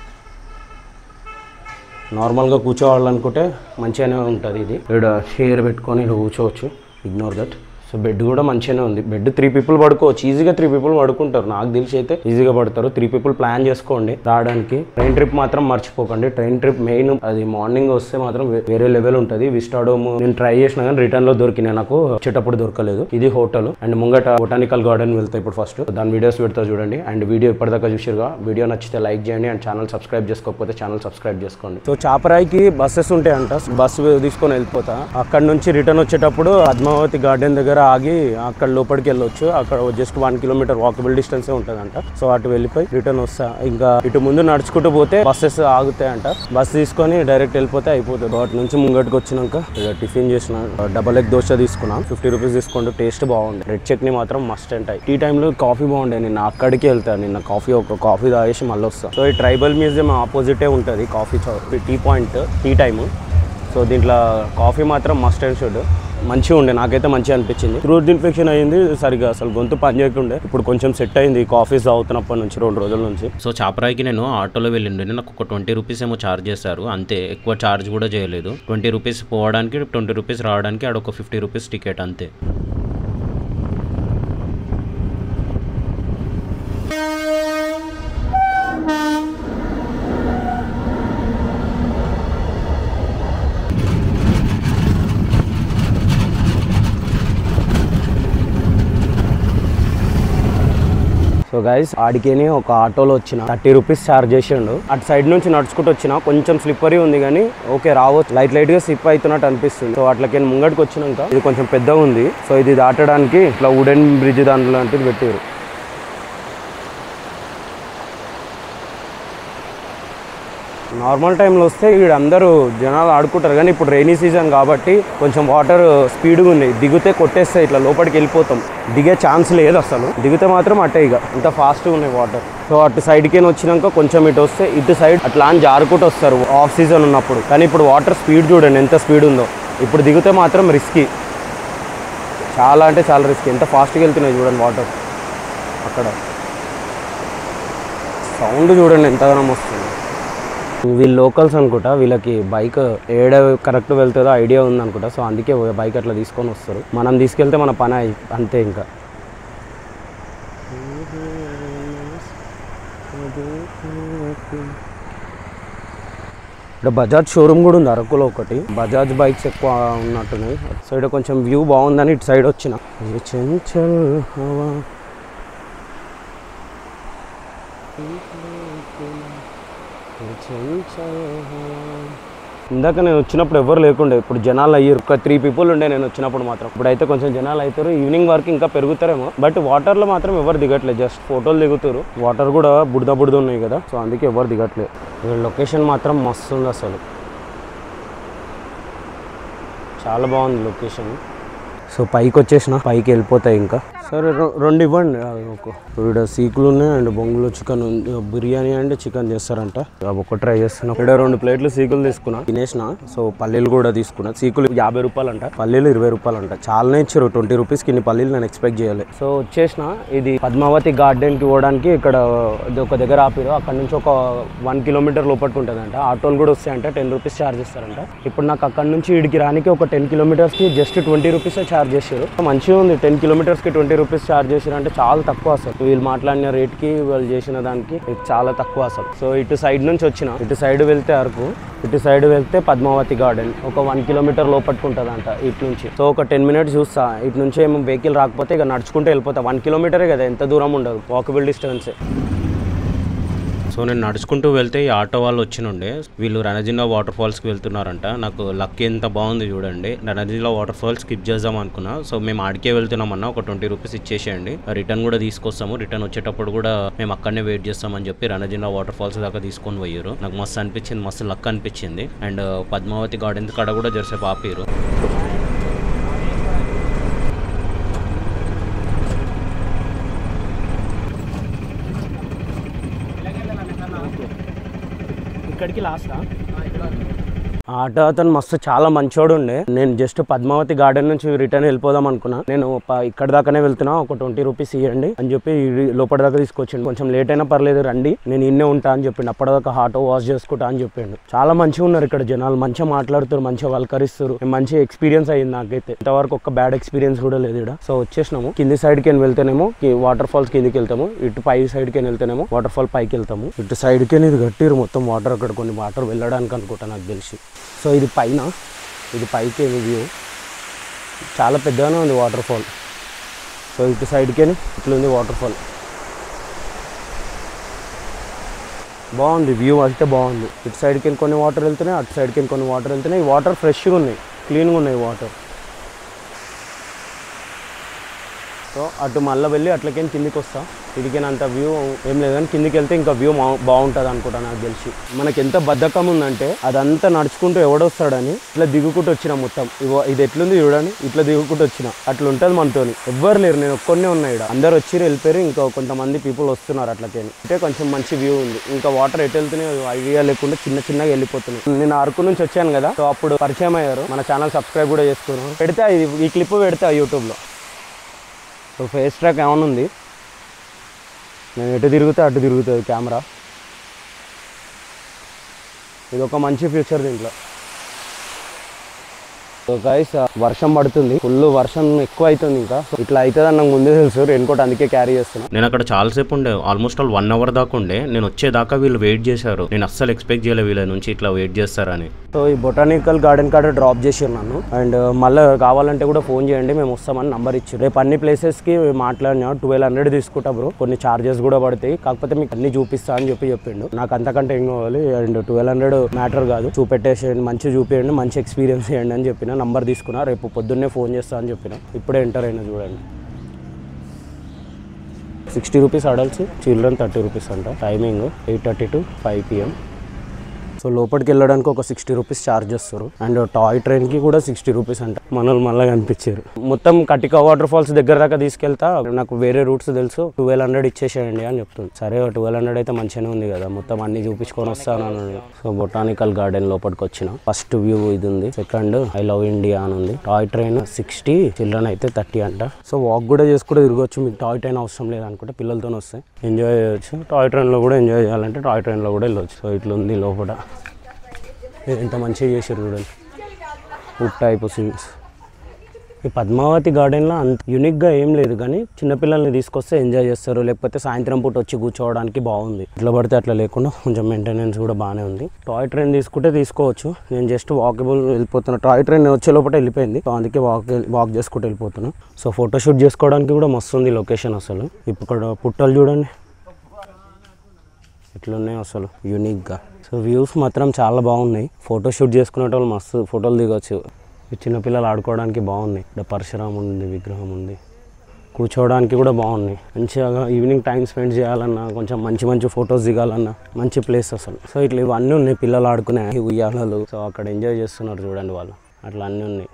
నార్మల్గా కూర్చోవాలనుకుంటే మంచిగానే ఉంటుంది. ఇది ఇక్కడ చైర్ పెట్టుకొని ఇక్కడ కూర్చోవచ్చు. Ignore that. సో బెడ్ కూడా మంచిగానే ఉంది. బెడ్ 3 people పడుకోవచ్చు. ఈజీగా 3 people పడుకుంటారు. నాకు తెలిసి అయితే ఈజీగా పడతారు. 3 people ప్లాన్ చేసుకోండి రావడానికి. ట్రైన్ ట్రిప్ మాత్రం మర్చిపోకండి. ట్రైన్ ట్రిప్ మెయిన్ అది మార్నింగ్ వస్తే మాత్రం వేరే లెవెల్ ఉంటుంది. విస్టాడోమ్ నేను ట్రై చేసిన కానీ రిటర్న్ లో దొరికినాయి. నాకు వచ్చేటప్పుడు దొరకలేదు. ఇది హోటల్. అండ్ ముంగట బొటానికల్ గార్డెన్ వెళ్తాయి ఇప్పుడు ఫస్ట్. దాని వీడియోస్ పెడతా చూడండి. అండ్ వీడియో ఇప్పటిదాకా చూసిరుగా. వీడియో నచ్చితే లైక్ చేయండి. అండ్ ఛానల్ సబ్స్క్రైబ్ చేసుకోకపోతే ఛానల్ సబ్స్క్రైబ్ చేసుకోండి. సో చాపరాయికి బస్సెస్ ఉంటాయంట. బస్సు తీసుకొని వెళ్ళిపోతా. అక్కడ నుంచి రిటర్న్ వచ్చేటప్పుడు పద్మావతి గార్డెన్ దగ్గర ఆగి అక్కడ లోపలికి వెళ్ళొచ్చు. అక్కడ జస్ట్ 1 kilometer వాకబుల్ డిస్టెన్స్ ఉంటుందంట. సో అటు వెళ్ళిపోయి రిటర్న్ వస్తా. ఇంకా ఇటు ముందు నడుచుకుంటూ పోతే బస్సెస్ ఆగుతాయంట. బస్ తీసుకొని డైరెక్ట్ వెళ్ళిపోతే అయిపోతుంది. వాటి నుంచి ముంగటికి వచ్చినాక టిఫిన్ చేసిన డబల్ ఎగ్ దోశ తీసుకున్నాం. 50 రూపీస్ తీసుకోండి. టేస్ట్ బాగుంది. రెడ్ చట్నీ మాత్రం మస్ట్ అంటాయి. టీ టైంలో కాఫీ బాగుండే. నిన్న అక్కడికి వెళ్తాను. నిన్న కాఫీ తాగేసి మళ్ళీ వస్తా. సో ఈ ట్రైబల్ మ్యూజియం ఆపోజిటే ఉంటుంది coffee tea point tea time. So దీంట్లో కాఫీ మాత్రం మస్ట్ అండ్ షుడ్. మంచిగా ఉండే. నాకైతే మంచిగా అనిపించింది. త్రోట్ ఇన్ఫెక్షన్ అయ్యింది సరిగా, అసలు గొంతు పని చేయకుండే. ఇప్పుడు కొంచెం సెట్ అయింది. కాఫీ తాగుతున్నప్పటి నుంచి 2 రోజుల నుంచి. సో చాపరాయికి నేను ఆటోలో వెళ్ళిండే. నాకు ఒక 20 రూపీస్ ఏమో ఛార్జ్ చేశారు. అంతే, ఎక్కువ ఛార్జ్ కూడా చేయలేదు. 20 రూపీస్ పోవడానికి, 20 రూపీస్ రావడానికి. ఆడ ఒక 50 రూపీస్ టికెట్ అంతే. సో గైస్ ఆడికేని ఒక ఆటోలో వచ్చిన 30 రూపీస్ ఛార్జ్ చేసిండు. అటు సైడ్ నుంచి నడుచుకుంటూ వచ్చిన. కొంచెం స్లిప్పరీ ఉంది కానీ ఓకే రావచ్చు. లైట్ గా స్లిప్ అవుతున్నట్టు అనిపిస్తుంది. సో అట్లకి ముంగడికి వచ్చినాక ఇది కొంచెం పెద్దగా ఉంది. సో ఇది దాటడానికి ఇట్లా వుడెన్ బ్రిడ్జ్ దాంట్లో లాంటిది పెట్టారు. నార్మల్ టైంలో వస్తే ఇక్కడ అందరూ జనాలు ఆడుకుంటారు కానీ ఇప్పుడు రైనీ సీజన్ కాబట్టి కొంచెం వాటర్ స్పీడ్గా ఉంది. దిగితే కొట్టేస్తాయి. ఇట్లా లోపలికి వెళ్ళిపోతాం. దిగే ఛాన్స్ లేదు అసలు. దిగితే మాత్రం అట్టే ఇక ఇంత ఫాస్ట్గా ఉన్నాయి వాటర్. సో అటు సైడ్కి వచ్చినాక కొంచెం ఇటు వస్తే ఇటు సైడ్ అట్లా అని జారుకుంటూ వస్తారు ఆఫ్ సీజన్ ఉన్నప్పుడు. కానీ ఇప్పుడు వాటర్ స్పీడ్ చూడండి ఎంత స్పీడ్ ఉందో. ఇప్పుడు దిగితే మాత్రం రిస్కీ. చాలా అంటే చాలా రిస్కీ. ఎంత ఫాస్ట్గా వెళ్తున్నాయి చూడండి వాటర్. అక్కడ సౌండ్ చూడండి ఎంతగానో వస్తుంది. వీళ్ళు లోకల్స్ అనుకుంటా. వీళ్ళకి బైక్ ఏడ కరెక్ట్ వెళ్తుందో ఐడియా ఉంది అనుకుంటా. సో అందుకే బైక్ అట్లా తీసుకొని వస్తారు. మనం తీసుకెళ్తే మన పని అంతే. ఇంకా ఇక్కడ బజాజ్ షోరూమ్ కూడా ఉంది అరకులో ఒకటి. బజాజ్ బైక్స్ ఎక్కువ ఉన్నట్టున్నాయి. సో ఇక్కడ కొంచెం వ్యూ బాగుందని ఇటు సైడ్ వచ్చిన. చెంచల్ హవా ఇందాక నేను వచ్చినప్పుడు ఎవరు లేకుండే, ఇప్పుడు జనాలు అయ్యారు. ఒక 3 people ఉండే నేను వచ్చినప్పుడు మాత్రం. ఇప్పుడైతే కొంచెం జనాలు అవుతారు, ఈవినింగ్ వరకు ఇంకా పెరుగుతారేమో. బట్ వాటర్లో మాత్రం ఎవరు దిగట్లేదు, జస్ట్ ఫోటోలు దిగుతారు. వాటర్ కూడా బుడద ఉన్నాయి కదా, సో అందుకే ఎవరు దిగట్లేదు. లొకేషన్ మాత్రం మస్తు ఉంది అసలు, చాలా బాగుంది లొకేషన్. సో పైకి వచ్చేసిన, పైకి వెళ్ళిపోతాయి ఇంకా. సరే 2 ఇవ్వండి. ఇక్కడ సీకులు ఉన్నాయి అండ్ బొంగులో చికెన్ బిర్యానీ అండ్ చికెన్ చేస్తారంట. ఒక ట్రై చేస్తున్నా. ఇక్కడ 2 ప్లేట్లు సీకులు తీసుకున్నా, తినేసిన. సో పల్లీలు కూడా తీసుకున్నా. సీకులు 50 రూపాయలు అంట, పల్లీలు 20 రూపాయలు అంట. చాలానే ఇచ్చారు, 20 రూపీస్కి ఇన్ని పల్లీలు నేను ఎక్స్పెక్ట్ చేయాలి. సో వచ్చేసిన. ఇది పద్మావతి గార్డెన్కి పోవడానికి ఇక్కడ ఒక దగ్గర ఆపిరు. అక్కడ నుంచి ఒక 1 కిలోమీటర్ లోపలికి ఉంటుందంట. ఆటోలు కూడా వస్తాయంట, 10 రూపీస్ ఛార్జ్ చేస్తారంట. ఇప్పుడు నాకు అక్కడ నుంచి ఇడికి రానికి ఒక 10 కిలోమీటర్స్కి జస్ట్ 20 రూపీస్ ఛార్జ్ చేశారు. మంచిగా ఉంది, 10 కిలోమీటర్స్కి 20 రూపీస్ ఛార్జ్ చేశారు అంటే చాలా తక్కువ అసలు. వీళ్ళు మాట్లాడిన రేట్కి వాళ్ళు చేసిన దానికి ఇది చాలా తక్కువ అసలు. సో ఇటు సైడ్ నుంచి వచ్చిన, ఇటు సైడ్ వెళ్తే అరకు, ఇటు సైడ్ వెళ్తే పద్మావతి గార్డెన్ ఒక 1 కిలోమీటర్ లోపలికి ఉంటుందంట ఇటు నుంచి. సో ఒక 10 minutes చూస్తా. ఇటు నుంచి ఏమో వెహికల్ రాకపోతే ఇక నడుచుకుంటూ వెళ్ళిపోతా. 1 కిలోమీటరే కదా, ఎంత దూరం ఉండదు, వాకబుల్ డిస్టెన్సే. సో నేను నడుచుకుంటూ వెళ్తే ఈ ఆటో వాళ్ళు వచ్చినుండే, వీళ్ళు రణజిల్లా వాటర్ ఫాల్స్కి వెళ్తున్నారంట. నాకు లక్ ఎంత బాగుంది చూడండి, రణజిల్లా వాటర్ ఫాల్స్ స్కిప్ చేద్దాం అనుకున్నా. సో మేము ఆడికే వెళ్తున్నామన్నా, ఒక 20 రూపీస్ ఇచ్చేసేయండి, రిటర్న్ కూడా తీసుకొస్తాము. రిటర్న్ వచ్చేటప్పుడు కూడా మేము అక్కడనే వెయిట్ చేస్తామని చెప్పి రణజిల్లా వాటర్ ఫాల్స్ దాకా తీసుకొని పోయారు. నాకు మస్తు అనిపించింది, మస్తు లక్ అనిపించింది. అండ్ పద్మావతి గార్డెన్ కాడ కూడా జరసేపు ఆపారు. ఇక్కడికి లాస్టా? ఆటో అతను మస్తు చాలా మంచోడు ఉండే. నేను జస్ట్ పద్మావతి గార్డెన్ నుంచి రిటర్న్ వెళ్ళిపోదాం అనుకున్నా. నేను ఇక్కడ దాకానే వెళ్తున్నా, ఒక 20 రూపీస్ ఇవ్వండి అని చెప్పి లోపల దాకా తీసుకొచ్చిండు. కొంచెం లేట్ అయినా పర్లేదు రండి, నేను ఇన్నే ఉంటా అని చెప్పిండు. అప్పటిదాకా ఆటో వాష్ చేసుకుంటా అని చెప్పిండు. చాలా మంచిగా ఉన్నారు ఇక్కడ జనాలు, మంచిగా మాట్లాడుతారు, మంచిగా వల్కరిస్తారు. మంచి ఎక్స్పీరియన్స్ అయ్యింది నాకైతే. ఇంతవరకు ఒక బ్యాడ్ ఎక్స్పీరియన్స్ కూడా లేదు ఇక్కడ. సో వచ్చేసినాము. కింది సైడ్కి వెళ్తేనేమో వాటర్ ఫాల్స్ కిందికి వెళ్తాము, ఇటు పై సైడ్కి వెళ్తేనేమో వాటర్ ఫాల్ పైకి వెళ్తాము. ఇటు సైడ్కి ఇది కట్టిరు మొత్తం వాటర్, అక్కడ కొన్ని వాటర్ వెళ్ళడానికి అనుకుంటా నాకు తెలిసి. సో ఇది పైన, ఇది పైకి వ్యూ చాలా పెద్దగానే ఉంది వాటర్ ఫాల్. సో ఇటు సైడ్కి ఇట్లుంది వాటర్ ఫాల్, బాగుంది వ్యూ అయితే బాగుంది. ఇటు సైడ్కి కొన్ని వాటర్ వెళ్తున్నాయి, అటు సైడ్కి కొన్ని వాటర్ వెళ్తున్నాయి. ఈ వాటర్ ఫ్రెష్గా ఉన్నాయి, క్లీన్గా ఉన్నాయి వాటర్. సో అటు మళ్ళీ వెళ్ళి అట్లకేం కిందికి వస్తా. ఇదికేనంత వ్యూ ఏం లేదు, కానీ కిందికి వెళ్తే ఇంకా వ్యూ బాగుంటుంది అనుకుంటా నాకు తెలిసి. మనకి ఎంత బద్ధకం ఉందంటే అదంతా నడుచుకుంటూ ఎవడొస్తాడని ఇట్లా దిగుకుంటూ వచ్చిన మొత్తం. ఇది ఎట్లుంది చూడండి, ఇట్లా దిగుకుంటూ వచ్చిన. అట్లా ఉంటుంది మనతోని. ఎవ్వరు లేరు, నేను ఒక్కనే ఉన్నా ఇక్కడ. అందరు వచ్చి వెళ్ళిపోయారు, ఇంకా కొంతమంది పీపుల్ వస్తున్నారు అట్లకేని. అంటే కొంచెం మంచి వ్యూ ఉంది. ఇంకా వాటర్ ఎటు వెళ్తున్నాయి ఐడియా లేకుండా చిన్నగా వెళ్ళిపోతున్నాయి. నేను అరకు నుంచి వచ్చాను కదా, సో అప్పుడు పరిచయం అయ్యారు. మన ఛానల్ సబ్స్క్రైబ్ కూడా చేసుకున్నాను. పెడితే ఈ క్లిప్ పెడతా యూట్యూబ్లో. సో ఫేస్ ట్రాక్ ఏమైనా ఉంది, నేను ఎటు తిరుగుతా అటు తిరుగుతుంది కెమెరా. ఇది ఒక మంచి ఫ్యూచర్ దీంట్లో. సో గైస్ వర్షం పడుతుంది, ఫుల్ వర్షం ఎక్కువ అవుతుంది. ఇంకా ఇట్లా అవుతుంది అని నాకు ముందే తెలుసు, రెయిన్ కోట్ అందుకే క్యారీ చేస్తున్నా. నేను అక్కడ చాలాసేపు ఉండే, ఆల్మోస్ట్ 1 hour దాకా ఉండే. నేను వచ్చేదాకా వీళ్ళు వెయిట్ చేశారు. నేను అస్సలు ఎక్స్పెక్ట్ చేయలేదు వీళ్ళ నుంచి ఇట్లా వెయిట్ చేస్తారని. సో ఈ బొటానికల్ గార్డెన్ కాడ డ్రాప్ చేసారు నన్ను. అండ్ మళ్ళీ కావాలంటే కూడా ఫోన్ చేయండి, మేము వస్తామని నంబర్ ఇచ్చారు. రేపు అన్ని ప్లేసెస్కి మాట్లాడినా 1200 తీసుకుంటా బ్రో, కొన్ని ఛార్జెస్ కూడా పడతాయి, కాకపోతే మీకు అన్ని చూపిస్తా అని చెప్పిండు. నాకు అంతకంటే ఏం కావాలి. అండ్ 1200 మ్యాటర్ కాదు, చూపెట్టేసేయండి, మంచిగా చూపించండి, మంచి ఎక్స్పీరియన్స్ చేయండి అని చెప్పిన. నంబర్ తీసుకున్నా, రేపు పొద్దున్నే ఫోన్ చేస్తా అని చెప్పిన. ఇప్పుడే ఎంటర్ అయినా చూడండి. 60 రూపీస్ అడల్ట్స్, చిల్డ్రన్ 30 రూపీస్ అంట. Timing 8:30 to 5 PM. సో లోపలికి వెళ్ళడానికి ఒక 60 రూపీస్ ఛార్జ్ చేస్తారు. అండ్ టాయ్ ట్రైన్కి కూడా 60 రూపీస్ అంట. మనల్ని మళ్ళీ కనిపించారు. మొత్తం కటికా వాటర్ ఫాల్స్ దగ్గర దాకా తీసుకెళ్తా, నాకు వేరే రూట్స్ తెలుసు, 1200 ఇచ్చేసేయండి అని చెప్తుంది. సరే 1200 అయితే మంచిగానే ఉంది కదా, మొత్తం అన్ని చూపించుకొని వస్తాను. సో బొటానికల్ గార్డెన్ లోపలికి వచ్చిన. ఫస్ట్ వ్యూ ఇది ఉంది, సెకండ్ ఐ లవ్ ఇండియా అని ఉంది. టాయ్ ట్రైన్ 60, చిల్డ్రన్ అయితే 30 అంట. సో వాక్ కూడా చేసుకుంటే తిరగచ్చు, మీకు టాయ్ ట్రైన్ అవసరం లేదనుకుంటే పిల్లలతో వస్తే ఎంజాయ్ చేయొచ్చు. టాయ్ ట్రైన్లో కూడా ఎంజాయ్ చేయాలంటే టాయ్ ట్రైన్లో కూడా వెళ్ళొచ్చు. సో ఇట్లా ఉంది లోపల, ఎంత మంచిగా చేశారు చూడండి, ఫుడ్ టైప్ సీన్స్. ఈ పద్మావతి గార్డెన్లో అంత యూనిక్గా ఏం లేదు, కానీ చిన్నపిల్లల్ని తీసుకొస్తే ఎంజాయ్ చేస్తారు, లేకపోతే సాయంత్రం పూట వచ్చి కూర్చోవడానికి బాగుంది. ఇట్లా పడితే అట్లా లేకుండా కొంచెం మెయింటెనెన్స్ కూడా బాగానే ఉంది. టాయ్ ట్రైన్ తీసుకుంటే తీసుకోవచ్చు, నేను జస్ట్ వాకబుల్ వెళ్ళిపోతున్నా. టాయ్ ట్రైన్ వచ్చే లోపల వెళ్ళిపోయింది, సో అందుకే వాక్ చేసుకుంటూ వెళ్ళిపోతున్నా. సో ఫోటోషూట్ చేసుకోవడానికి కూడా మస్తు ఉంది లొకేషన్ అసలు. ఇప్పుడు పుట్టలు చూడండి, ఎట్లున్నాయి అసలు యూనిక్గా. సో వ్యూస్ మాత్రం చాలా బాగున్నాయి. ఫోటోషూట్ చేసుకునే వాళ్ళు మస్తు ఫోటోలు దిగొచ్చు. చిన్నపిల్లలు ఆడుకోవడానికి బాగున్నాయి. ఇక్కడ పరశురాముడు ఉంది, విగ్రహం ఉంది, కూర్చోవడానికి కూడా బాగున్నాయి. మంచిగా ఈవినింగ్ టైం స్పెండ్ చేయాలన్నా, కొంచెం మంచి మంచి ఫొటోస్ దిగాలన్నా మంచి ప్లేస్ అసలు. సో ఇట్లా ఇవన్నీ ఉన్నాయి, పిల్లలు ఆడుకునే ఉయ్యాలలు. సో అక్కడ ఎంజాయ్ చేస్తున్నారు చూడండి వాళ్ళు. అట్లా అన్నీ ఉన్నాయి.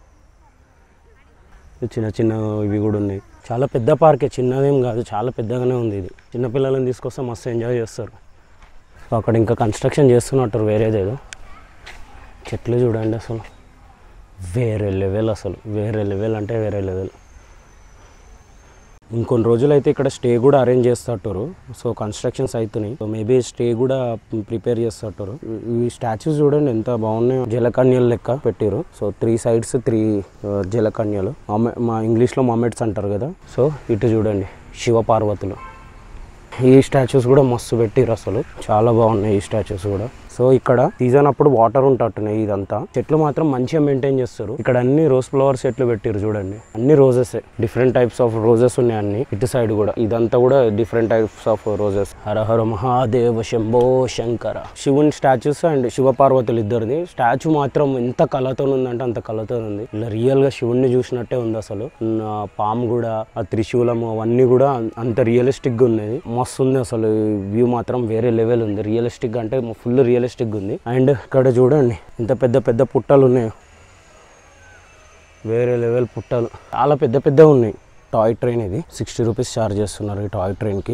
చిన్న చిన్న ఇవి కూడా ఉన్నాయి. చాలా పెద్ద పార్కే, చిన్నదేం కాదు, చాలా పెద్దగానే ఉంది ఇది. చిన్నపిల్లలను తీసుకొస్తే మస్తు ఎంజాయ్ చేస్తారు. సో అక్కడ ఇంకా కన్స్ట్రక్షన్ చేస్తున్నట్టు వేరేదేదో. చెట్లు చూడండి అసలు వేరే లెవెల్, అసలు వేరే లెవెల్ అంటే వేరే లెవెల్. ఇంకొన్ని రోజులు అయితే ఇక్కడ స్టే కూడా అరేంజ్ చేస్తారు. సో కన్స్ట్రక్షన్స్ అవుతున్నాయి. సో మేబీ స్టే కూడా ప్రిపేర్ చేస్తారు. ఈ స్టాచ్యూస్ చూడండి ఎంత బాగున్నాయి, జలకన్యలు లెక్క పెట్టారు. సో 3 sides 3 జలకన్యలు, మా ఇంగ్లీష్లో మమెట్స్ అంటారు కదా. సో ఇటు చూడండి శివపార్వతులు. ఈ స్టాచ్యూస్ కూడా మస్తు పెట్టిరు, అసలు చాలా బాగున్నాయి ఈ స్టాచ్యూస్ కూడా. సో ఇక్కడ సీజన్ అప్పుడు వాటర్ ఉంటున్నాయి. ఇదంతా చెట్లు మాత్రం మంచిగా మెయింటైన్ చేస్తారు. ఇక్కడ అన్ని రోజ్ ఫ్లవర్స్ చెట్లు పెట్టిరు చూడండి. అన్ని roses, different types of roses ఉన్నాయి అన్ని. ఇటు సైడ్ కూడా ఇదంతా కూడా different types of roses. Hara Hara Mahadeva Shambho Shankara. శివుని స్టాచ్యూస్ అండ్ శివపార్వతులు ఇద్దరిది. స్టాచ్యూ మాత్రం ఎంత కళతో ఉందంటే అంత కళతో ఉంది. ఇలా రియల్ గా శివుణ్ణి చూసినట్టే ఉంది అసలు. పాము కూడా, ఆ త్రిశూలము అవన్నీ కూడా అంత రియలిస్టిక్ గా ఉన్నది. మస్తు ఉంది అసలు. వ్యూ మాత్రం వేరే లెవెల్ ఉంది. రియలిస్టిక్ అంటే ఫుల్ రియలిస్టిక్ ఉంది. అండ్ ఇక్కడ చూడండి ఎంత పెద్ద పెద్ద పుట్టలు ఉన్నాయో, వేరే లెవెల్ పుట్టలు, చాలా పెద్ద పెద్ద ఉన్నాయి. టాయ్ ట్రైన్ ఇది. 60 రూపీస్ ఛార్జ్ చేస్తున్నారు ఈ టాయ్ ట్రైన్కి.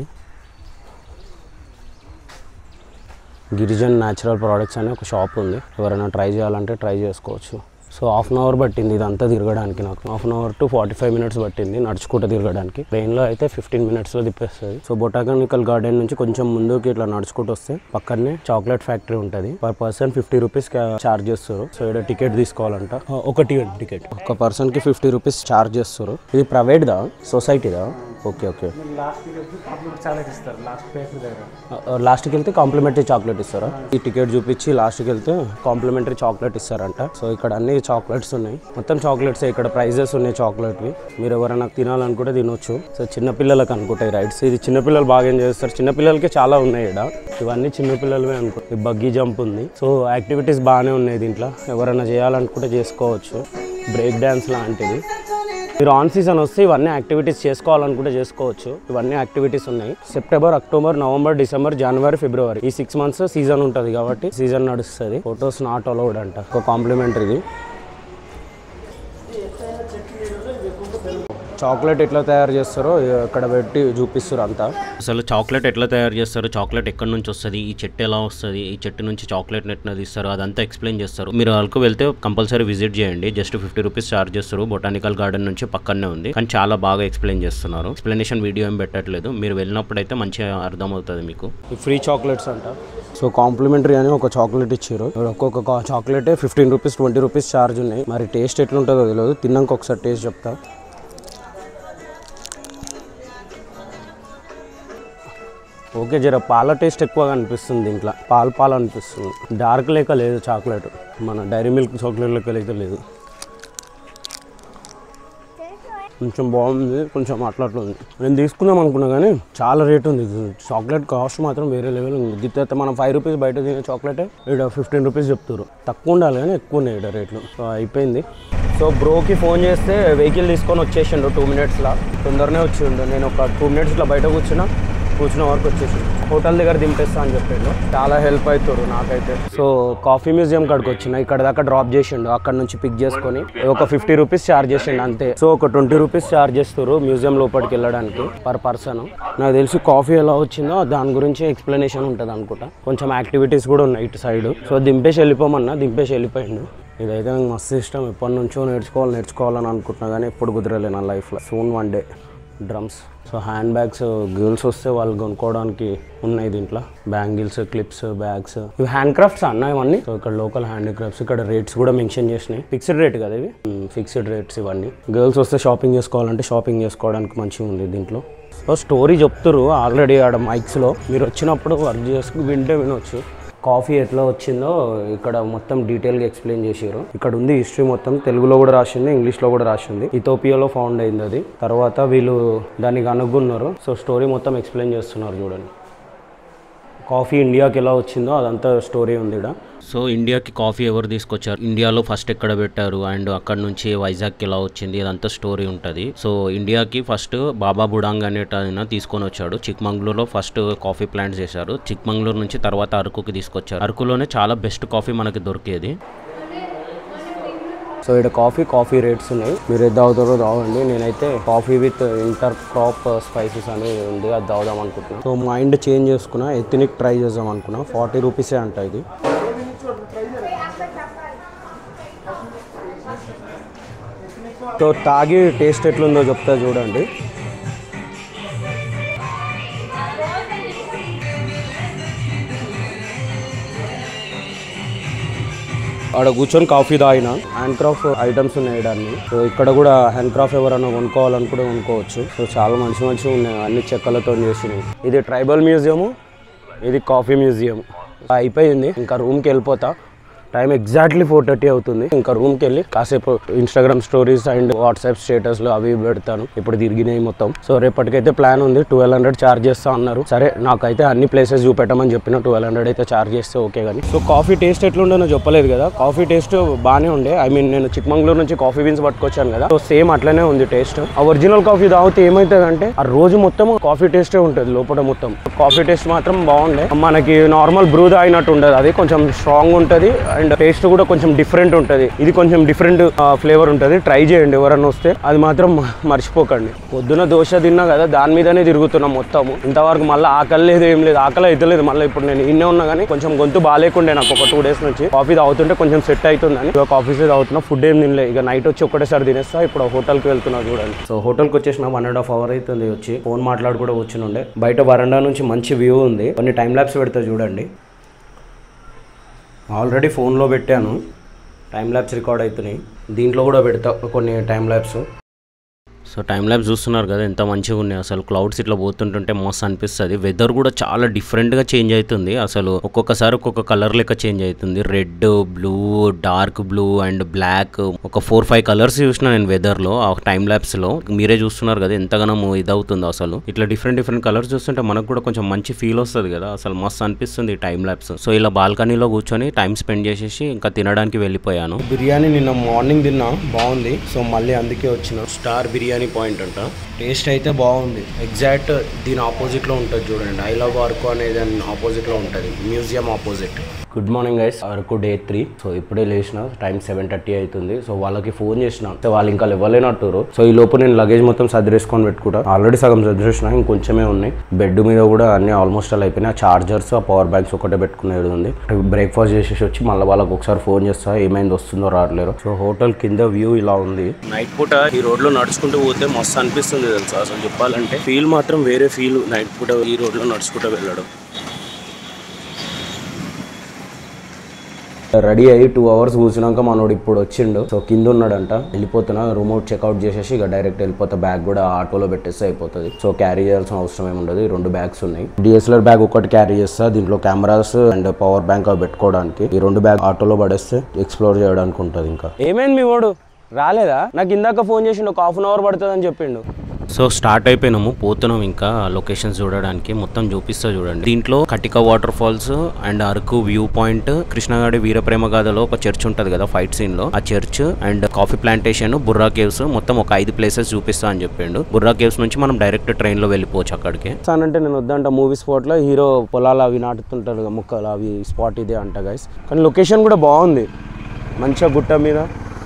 గిరిజన్ న్యాచురల్ ప్రోడక్ట్స్ అనే ఒక షాప్ ఉంది. ఎవరైనా ట్రై చేయాలంటే ట్రై చేసుకోవచ్చు. సో 1/2 hour పట్టింది ఇదంతా తిరగడానికి. నాకు 1/2 hour to 45 minutes పట్టింది నడుచుకుంటూ తిరగడానికి. ట్రైన్లో అయితే 15 minutesలో తిప్పేస్తుంది. సో బొటానికల్ గార్డెన్ నుంచి కొంచెం ముందుకి ఇట్లా నడుచుకుంటూ వస్తే పక్కనే చాక్లెట్ ఫ్యాక్టరీ ఉంటుంది. పర్ పర్సన్ 50 రూపీస్ ఛార్జ్ చేస్తారు. సో ఇక్కడ టికెట్ తీసుకోవాలంట. ఒక టికెట్ ఒక పర్సన్కి 50 రూపీస్ ఛార్జ్ చేస్తారు. ఇది ప్రైవేట్దా, సొసైటీదా? Okay okay. లాస్ట్కి వెళ్తే కాంప్లిమెంటరీ చాక్లెట్ ఇస్తారా? ఈ టికెట్ చూపించి లాస్ట్కి వెళ్తే కాంప్లిమెంటరీ చాక్లెట్ ఇస్తారంట. సో ఇక్కడ అన్ని చాక్లెట్స్ ఉన్నాయి, మొత్తం చాక్లెట్స్. ఇక్కడ ప్రైజెస్ ఉన్నాయి చాక్లెట్వి. మీరు ఎవరైనా తినాలనుకుంటే తినొచ్చు. సో చిన్నపిల్లలకు అనుకుంటాయి రైడ్స్. ఇది చిన్నపిల్లలు బాగా ఎంజాయ్ చేస్తారు. చిన్నపిల్లలకి చాలా ఉన్నాయి ఇక్కడ. ఇవన్నీ చిన్నపిల్లలవే అనుకో. బగ్గీ జంప్ ఉంది. సో యాక్టివిటీస్ బాగానే ఉన్నాయి దీంట్లో. ఎవరైనా చేయాలనుకుంటే చేసుకోవచ్చు. బ్రేక్ డ్యాన్స్ లాంటిది. మీరు ఆన్ సీజన్ వస్తే ఇవన్నీ యాక్టివిటీస్ చేసుకోవాలనుకుంటే చేసుకోవచ్చు. ఇవన్నీ యాక్టివిటీస్ ఉన్నాయి. September, October, November, December, January, February ఈ 6 months సీజన్ ఉంటుంది కాబట్టి సీజన్ నడుస్తుంది. ఫొటోస్ నాట్ అలౌడ్ అంట. ఒక కాంప్లిమెంటరీది. చాక్లెట్ ఎట్లా తయారు చేస్తారో ఇక్కడ పెట్టి చూపిస్తారు అంతా. అసలు చాక్లెట్ ఎట్లా తయారు చేస్తారు, చాక్లెట్ ఎక్కడి నుంచి వస్తుంది, ఈ చెట్టు ఎలా వస్తుంది, ఈ చెట్టు నుంచి చాక్లెట్ ఎట్లా తీస్తారు, అదంతా ఎక్స్ప్లెయిన్ చేస్తారు. మీరు అరకు వెళ్తే కంపల్సరీ విజిట్ చేయండి. జస్ట్ 50 రూపీస్ ఛార్జ్ చేస్తారు. బొటానికల్ గార్డెన్ నుంచి పక్కనే ఉంది, కానీ చాలా బాగా ఎక్స్ప్లెయిన్ చేస్తున్నారు. ఎక్స్ప్లెనేషన్ వీడియో ఏం పెట్టట్లేదు. మీరు వెళ్ళినప్పుడు అయితే మంచిగా అర్థమవుతుంది మీకు. ఫ్రీ చాక్లెట్స్ అంట. సో కాంప్లిమెంటరీ అని ఒక చాక్లెట్ ఇచ్చారు. ఒక్కొక్క చాక్లెట్ 15 రూపీస్ 20 రూపీస్ ఛార్జ్ ఉన్నాయి. మరి టేస్ట్ ఎట్లుంటుందో తెలియదు. తిన్నాక ఒకసారి టేస్ట్ చెప్తా. ఓకే, జర పాల టేస్ట్ ఎక్కువగా అనిపిస్తుంది. దీంట్లో పాలు అనిపిస్తుంది. డార్క్ లేక లేదు చాక్లెట్, మన డైరీ మిల్క్ చాక్లెట్ లెక్క అయితే లేదు. కొంచెం బాగుంది, కొంచెం అట్లా ఉంది. నేను తీసుకుందాం అనుకున్నా కానీ చాలా రేట్ ఉంది. చాక్లెట్ కాస్ట్ మాత్రం వేరే లెవెల్ ఉంది. గిత్తే మనం 5 రూపీస్ బయట తినే చాక్లెట్ ఇక్కడ 15 రూపీస్ చెప్తారు. తక్కువ ఉండాలి కానీ ఎక్కువ ఉన్నాయి ఇక్కడ రేట్లు. సో అయిపోయింది. సో బ్రోకి ఫోన్ చేస్తే వెహికల్ తీసుకొని వచ్చేసిండు 2 minutesలో. తొందరనే వచ్చిండు. నేను ఒక 2 minutesలో బయట కూర్చున్న వరకు వచ్చేసి హోటల్ దగ్గర దింపేస్తా అని చెప్పాడు. చాలా హెల్ప్ అవుతారు నాకైతే. సో కాఫీ మ్యూజియం కాడికి వచ్చిన. ఇక్కడ దాకా డ్రాప్ చేసిండు. అక్కడ నుంచి పిక్ చేసుకొని ఒక 50 రూపీస్ ఛార్జ్ చేసిండు అంతే. సో ఒక 20 రూపీస్ ఛార్జ్ చేస్తారు మ్యూజియం లోపలికి వెళ్ళడానికి పర్ పర్సన్. నాకు తెలిసి కాఫీ ఎలా వచ్చిందో దాని గురించి ఎక్స్ప్లెనేషన్ ఉంటుంది అనుకుంటా. కొంచెం యాక్టివిటీస్ కూడా ఉన్నాయి ఇటు సైడ్. సో దింపేసి వెళ్ళిపోయిండు. ఇదైతే నాకు మస్తు ఇష్టం. ఎప్పటి నుంచో నేర్చుకోవాలని అనుకుంటున్నా కానీ ఎప్పుడు కుదరలే నా లైఫ్లో. Soon one day. Drums. So hand bags girls వస్తే వాళ్ళు కొనుక్కోవడానికి ఉన్నాయి దీంట్లో. Bangles, clips, bags. ఇవి హ్యాండ్ క్రాఫ్ట్స్ అన్న ఇవన్నీ. సో ఇక్కడ లోకల్ హ్యాండ్ క్రాఫ్ట్స్. ఇక్కడ రేట్స్ కూడా మెన్షన్ చేసినాయి. ఫిక్స్డ్ రేట్ కదా ఇవి, ఫిక్స్డ్ రేట్స్ ఇవన్నీ. గర్ల్స్ వస్తే షాపింగ్ చేసుకోవడానికి మంచిగా ఉంది దీంట్లో. సో స్టోరీ చెప్తారు ఆల్రెడీ ఆడ మైక్స్లో. మీరు వచ్చినప్పుడు వర్క్ చేసుకుని వినొచ్చు. కాఫీ ఎట్లా వచ్చిందో ఇక్కడ మొత్తం డీటెయిల్గా ఎక్స్ప్లెయిన్ చేశారు. ఇక్కడ ఉంది హిస్టరీ మొత్తం. తెలుగులో కూడా రాసింది, ఇంగ్లీష్లో కూడా రాసింది. ఇథియోపియాలో ఫౌండ్ అయింది అది. తర్వాత వీళ్ళు దానికి అనుగున్నారు. సో స్టోరీ మొత్తం ఎక్స్ప్లెయిన్ చేస్తున్నారు చూడండి. కాఫీ ఇండియాకి ఎలా వచ్చిందో అదంతా స్టోరీ ఉంది ఇక్కడ. సో ఇండియాకి కాఫీ ఎవరు తీసుకొచ్చారు, ఇండియాలో ఫస్ట్ ఎక్కడ పెట్టారు, అండ్ అక్కడ నుంచి వైజాగ్కి ఎలా వచ్చింది, ఇదంతా స్టోరీ ఉంటుంది. సో ఇండియాకి ఫస్ట్ బాబా బుడాంగ్ అనేట తీసుకొని వచ్చాడు. చిక్మంగళూరులో ఫస్ట్ కాఫీ ప్లాంట్స్ చేశారు. చిక్మంగళూరు నుంచి తర్వాత అరకుకి తీసుకొచ్చారు. అరకులోనే చాలా బెస్ట్ కాఫీ మనకి దొరికేది. సో ఇక్కడ కాఫీ రేట్స్ ఉన్నాయి. మీరు ఏది తాగుతారో తాగండి. నేనైతే coffee with intercrop spices అనేది ఉంది, అది తాగుదాం అనుకుంటున్నాను. సో మైండ్ చేంజ్ చేసుకున్నా, ఎథనిక్ ట్రై చేద్దాం అనుకున్నా. 40 రూపీసే అంట ఇది. సో తాగి టేస్ట్ ఎట్లుందో చెప్తా చూడండి. ఆడ కూర్చొని కాఫీ తాగిన. హ్యాండ్ క్రాఫ్ట్ ఐటమ్స్ ఉన్నాయి అన్ని. సో ఇక్కడ కూడా హ్యాండ్ క్రాఫ్ట్ ఎవరైనా కొనుక్కోవాలనుకుంటే కొనుక్కోవచ్చు. సో చాలా మంచిగా ఉన్నాయి, అన్ని చెక్కలతో చేసినాయి. ఇది ట్రైబల్ మ్యూజియము, ఇది కాఫీ మ్యూజియం. అయిపోయింది, ఇంకా రూమ్కి వెళ్ళిపోతా. టైం ఎగ్జాక్ట్లీ 4:30 అవుతుంది. ఇంకా రూమ్కి వెళ్ళి కాసేపు ఇన్స్టాగ్రామ్ స్టోరీస్ అండ్ వాట్సాప్ స్టేటస్లు అవి పెడతాను. ఇప్పుడు తిరిగినాయి మొత్తం. సో రేపటికైతే ప్లాన్ ఉంది. 1200 ఛార్జ్ చేస్తా అన్నారు. సరే, నాకైతే అన్ని ప్లేసెస్ చూపెట్టమని చెప్పిన. 1200 అయితే ఛార్జ్ చేస్తే ఓకే. కానీ సో కాఫీ టేస్ట్ ఎట్లుండో చెప్పలేదు కదా. కాఫీ టేస్ట్ బాగానే ఉండే. ఐ మీన్ నేను చిక్మంగళూరు నుంచి కాఫీ బీన్స్ పట్టుకొచ్చాను కదా. సో సేమ్ అట్లనే ఉంది టేస్ట్. ఆ ఒరిజినల్ కాఫీ తాగితే ఏమవుతుంది అంటే ఆ రోజు మొత్తం కాఫీ టేస్టే ఉంటుంది లోపల మొత్తం. కాఫీ టేస్ట్ మాత్రం బాగుండే. మనకి నార్మల్ బ్రూ తాగినట్టు ఉండదు, అది కొంచెం స్ట్రాంగ్ ఉంటుంది అండ్ టేస్ట్ కూడా కొంచెం డిఫరెంట్ ఉంటుంది. ఇది కొంచెం డిఫరెంట్ ఫ్లేవర్ ఉంటుంది. ట్రై చేయండి ఎవరన్నా వస్తే, అది మాత్రం మర్చిపోకండి. పొద్దున దోశ తిన్నా కదా, దాని మీదనే తిరుగుతున్నాం మొత్తం. ఇంతవరకు మళ్ళీ ఆకలి లేదు, ఏం లేదు, ఆకలి అయితే లేదు. మళ్ళీ ఇప్పుడు నేను ఇన్నే ఉన్నా కానీ కొంచెం గొంతు బాగాలేకుండే నాకు ఒక 2 days నుంచి. కాఫీ తాగుతుంటే కొంచెం సెట్ అవుతుందని ఇక కాఫీసే తాగుతున్నా. ఫుడ్ ఏం తినలే. ఇక నైట్ వచ్చి ఒకటేసారి తినేస్తా. ఇప్పుడు హోటల్కి వెళ్తున్నా చూడండి. సో హోటల్కి వచ్చేసిన 1.5 hour అవుతుంది వచ్చి. ఫోన్ మాట్లాడు కూడా వచ్చినుండే. బయట వరండా నుంచి మంచి వ్యూ ఉంది. కొన్ని టైం ల్యాప్స్ పెడతా చూడండి. ఆల్రెడీ ఫోన్లో పెట్టాను, టైం ల్యాప్స్ రికార్డ్ అవుతున్నాయి. దీంట్లో కూడా పెడతా కొన్ని time lapse. So time lapse చూస్తున్నారు కదా ఎంత మంచిగా ఉన్నాయి. అసలు క్లౌడ్స్ ఇట్లా పోతుంటుంటే మస్తు అనిపిస్తుంది. వెదర్ కూడా చాలా డిఫరెంట్గా చేంజ్ అవుతుంది. అసలు ఒక్కొక్కసారి ఒక్కొక్క కలర్ లెక్క చేంజ్ అవుతుంది. Red, blue, dark blue and black, ఒక 4-5 కలర్స్ చూసిన నేను వెదర్లో ఆ టైం ల్యాబ్స్లో. మీరే చూస్తున్నారు కదా ఎంతగానో ఇదవుతుందో. అసలు ఇట్లా డిఫరెంట్ కలర్స్ చూస్తుంటే మనకు కూడా కొంచెం మంచి ఫీల్ వస్తుంది కదా. అసలు మస్తు అనిపిస్తుంది టైం ల్యాబ్స్. సో ఇలా బాల్కనీలో కూర్చొని టైం స్పెండ్ చేసేసి ఇంకా తినడానికి వెళ్ళిపోయాను. బిర్యానీ నిన్న మార్నింగ్ తిన్నా, బాగుంది. సో మళ్ళీ అందుకే వచ్చిన. స్టార్ బిర్యానీ పాయింట్ అంట. టేస్ట్ అయితే బాగుంది. ఎగ్జాక్ట్ దీని ఆపోజిట్లో ఉంటుంది చూడండి. ఐ లవ్ అరకు అనేది ఆపోజిట్లో ఉంటుంది, museum opposite. Good morning guys, Araku Day 3. So ఇప్పుడే లేచిన, టైం 7:30 అవుతుంది. సో వాళ్ళకి ఫోన్ చేసిన, సో వాళ్ళు ఇంకా ఇవ్వలేనట్టురు. సో ఈ లోపు నేను లగేజ్ మొత్తం సర్దేసుకొని పెట్టుకుంటా. ఆల్రెడీ సగం సర్దేసిన, ఇంకొంచెమే ఉన్నాయి. బెడ్ మీద కూడా అన్ని ఆల్మోస్ట్ అలా అయిపోయినాయి. చార్జర్స్, ఆ పవర్ బ్యాంక్స్ ఒకటే పెట్టుకునేది ఉంది. బ్రేక్ఫాస్ట్ చేసేసి వచ్చి మళ్ళీ వాళ్ళకి ఒకసారి ఫోన్ చేస్తా, ఏమైంది వస్తుందో రావట్లేరు. సో హోటల్ కింద వ్యూ ఇలా ఉంది. నైట్ పూట ఈ రోడ్లో నడుచుకుంటూ పోతే మస్తు అనిపిస్తుంది తెలుసా. అసలు చెప్పాలంటే ఫీల్ మాత్రం వేరే ఫీల్. నైట్ పూట ఈ రోడ్లో నడుచుకుంటూ వెళ్ళడం. రెడీ అయ్యి 2 hours కూర్చున్నాక మనోడు ఇప్పుడు వచ్చిండు. సో కింద ఉన్నాడంట. వెళ్ళిపోతున్నా, రూమ్ అవుట్ చెక్అవుట్ చేసేసి ఇక డైరెక్ట్ వెళ్ళిపోతా. బ్యాగ్ కూడా ఆటోలో పెట్టేస్తే అయిపోతుంది. సో క్యారీ చేయాల్సిన అవసరం ఏమి ఉండదు. 2 bags ఉన్నాయి. DSLR బ్యాగ్ ఒకటి క్యారీ చేస్తా, దీంట్లో కెమెరాస్ అండ్ పవర్ బ్యాంక్ అవి పెట్టుకోవడానికి. ఈ 2 బ్యాగ్ ఆటోలో పడేస్తే ఎక్స్ప్లోర్ చేయడానికి ఉంటుంది. ఇంకా ఏమైంది మీ వాడు రాలేదా? నాకు ఇందాక ఫోన్ చేసిండు, ఒక 1/2 hour పడుతుందని చెప్పిండు. సో స్టార్ట్ అయిపోయినాము, పోతున్నాం ఇంకా లొకేషన్స్ చూడడానికి. మొత్తం చూపిస్తా చూడండి. దీంట్లో Katiki water falls and Araku view point, కృష్ణగాడి వీరప్రేమ గాథలో ఒక చర్చ్ ఉంటది కదా ఫైట్ సీన్ లో, ఆ church and coffee plantation, Borra caves, మొత్తం ఒక 5 places చూపిస్తా అని చెప్పిండు. బుర్రా కేవ్స్ నుంచి మనం డైరెక్ట్ ట్రైన్ లో వెళ్ళిపోవచ్చు అక్కడికి. అంటే నేను వద్దంట, మూవీ స్పాట్ లో హీరో పొలాలు అవి నాటుతుంటారు ముక్కలు, అవి స్పాట్ ఇదే అంట గైస్. కానీ లొకేషన్ కూడా బాగుంది, మంచిగా గుట్ట మీద.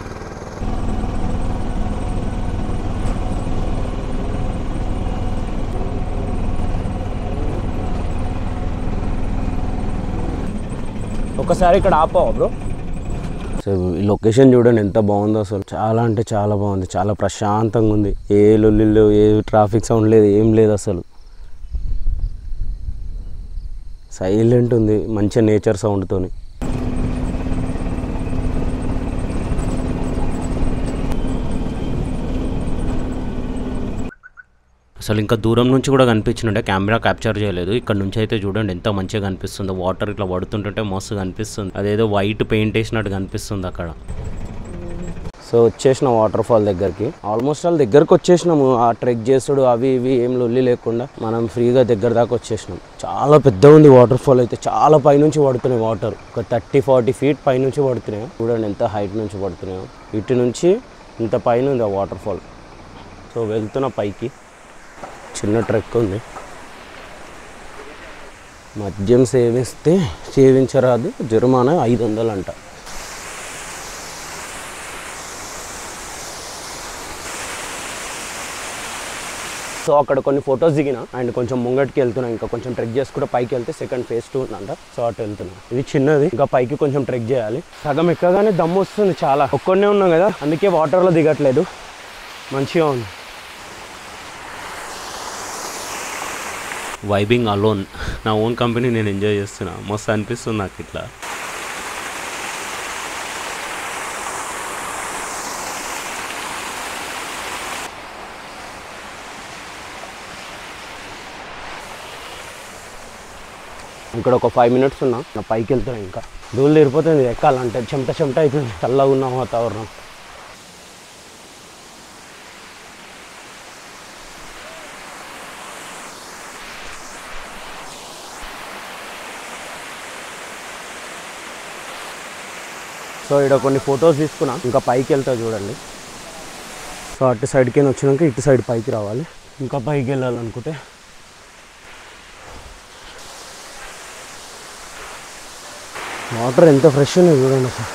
ఒకసారి ఇక్కడ ఆపావా బ్రో? సో ఈ లొకేషన్ చూడండి ఎంత బాగుందో. అసలు చాలా అంటే చాలా బాగుంది. చాలా ప్రశాంతంగా ఉంది. ఏ లొల్లిళ్ళు, ఏ ట్రాఫిక్ సౌండ్ లేదు, ఏం లేదు. అసలు సైలెంట్ ఉంది, మంచి నేచర్ సౌండ్తోని. అసలు ఇంకా దూరం నుంచి కూడా కనిపించినట్టే, కెమెరా క్యాప్చర్ చేయలేదు. ఇక్కడ నుంచి అయితే చూడండి ఎంత మంచిగా కనిపిస్తుందో. వాటర్ ఇట్లా పడుతుంటుంటే మస్తు కనిపిస్తుంది. అదేదో వైట్ పెయింట్ వేసినట్టు కనిపిస్తుంది అక్కడ. సో వచ్చేసిన వాటర్ ఫాల్ దగ్గరికి, ఆల్మోస్ట్ ఆల్ దగ్గరకు వచ్చేసినాము. ఆ ట్రెక్ చేసుడు అవి ఇవి ఏం లొల్లి లేకుండా మనం ఫ్రీగా దగ్గర దాకా వచ్చేసినాం. చాలా పెద్ద ఉంది వాటర్ ఫాల్ అయితే, చాలా పైనుంచి పడుతున్నాయి వాటర్. ఒక 30-40 ఫీట్ పైనుంచి పడుతున్నాయి. చూడండి ఎంత హైట్ నుంచి పడుతున్నాయో. ఇటు నుంచి ఇంత పైన ఉంది ఆ వాటర్ ఫాల్. సో వెళ్తున్న పైకి చిన్న ట్రెక్ ఉంది. మద్యం సేవిస్తే సేవించరాదు, జరిమానా 500 అంట. సో అక్కడ కొన్ని ఫొటోస్ దిగిన అండ్ కొంచెం ముంగటికి వెళ్తున్నా. ఇంకా కొంచెం ట్రెక్ చేసుకుంటే పైకి వెళ్తే సెకండ్ ఫేజ్ 2 ఉందంట. సో అటు వెళ్తున్నా. ఇది చిన్నది, ఇంకా పైకి కొంచెం ట్రెక్ చేయాలి. సగం ఎక్కగానే దమ్ము వస్తుంది చాలా. ఒక్కడనే ఉన్నాం కదా, అందుకే వాటర్లో దిగట్లేదు. మంచిగా ఉంది. వైబింగ్ అలోన్, నా ఓన్ కంపెనీ, నేను ఎంజాయ్ చేస్తున్నా. మస్తు అనిపిస్తుంది నాకు ఇట్లా. ఇక్కడ ఒక 5 మినిట్స్ ఉన్నా, నా పైకి వెళ్తున్నా. ఇంకా దూలు తీరిపోతుంది ఎక్కాలంటే, చెమట అవుతుంది. చల్లగా ఉన్న వాతావరణం. సో ఇక్కడ కొన్ని ఫొటోస్ తీసుకున్నా, ఇంకా పైకి వెళ్తా చూడండి. సో అటు సైడ్కి వచ్చినాక ఇటు సైడ్ పైకి రావాలి. ఇంకా పైకి వెళ్ళాలనుకుంటే వాటర్ ఎంత ఫ్రెష్ ఉన్నాయి చూడండి అసలు.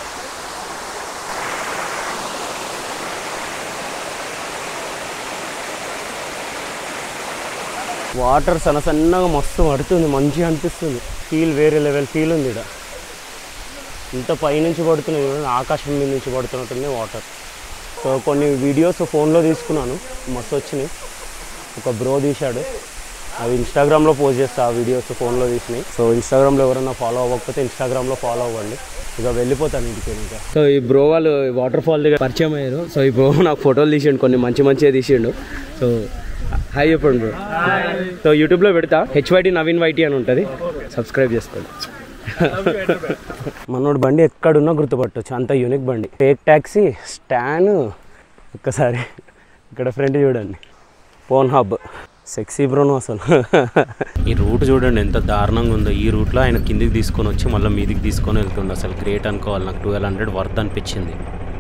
వాటర్ సన్నగా మస్తు పడుతుంది, మంచిగా అనిపిస్తుంది. ఫీల్ వేరే లెవెల్ ఫీల్ ఉంది ఇక్కడ. ఇంత పైనుంచి పడుతున్నాయి చూడండి, ఆకాశం మీద నుంచి పడుతున్నట్టుంది వాటర్. సో కొన్ని వీడియోస్ ఫోన్లో తీసుకున్నాను, మస్తు వచ్చినాయి. ఒక బ్రో తీశాడు, అవి ఇన్స్టాగ్రామ్లో పోస్ట్ చేస్తా. ఆ వీడియోస్ ఫోన్లో తీసినాయి. సో ఇన్స్టాగ్రామ్లో ఎవరైనా ఫాలో అవ్వకపోతే ఇన్స్టాగ్రామ్లో ఫాలో అవ్వండి. ఇక వెళ్ళిపోతాను ఇంటికి. ఇంకా సో ఈ బ్రో వాళ్ళు వాటర్ ఫాల్ దగ్గర పరిచయం అయ్యారు. సో ఈ బ్రో నాకు ఫోటోలు తీసిండు, కొన్ని మంచిగా తీసిండు. సో హాయ్ చెప్పండి బ్రో. సో యూట్యూబ్లో పెడతా, HYT నవీన్ వైటీ అని ఉంటుంది, సబ్స్క్రైబ్ చేసుకోండి. మనోడు బండి ఎక్కడున్నా గుర్తుపట్టవచ్చు, అంత యూనిక్ బండి. Take taxi stand. ఒక్కసారి ఇక్కడ ఫ్రంట్ చూడండి, ఫోన్ హబ్. సెక్సీ బ్రోను అసలు. ఈ రూట్ చూడండి ఎంత దారుణంగా ఉందో. ఈ రూట్లో ఆయన కిందికి తీసుకొని వచ్చి మళ్ళీ మీదికి తీసుకొని వెళ్తుండే. అసలు గ్రేట్ అనుకోవాలి. నాకు 1200 వర్త్ అనిపించింది.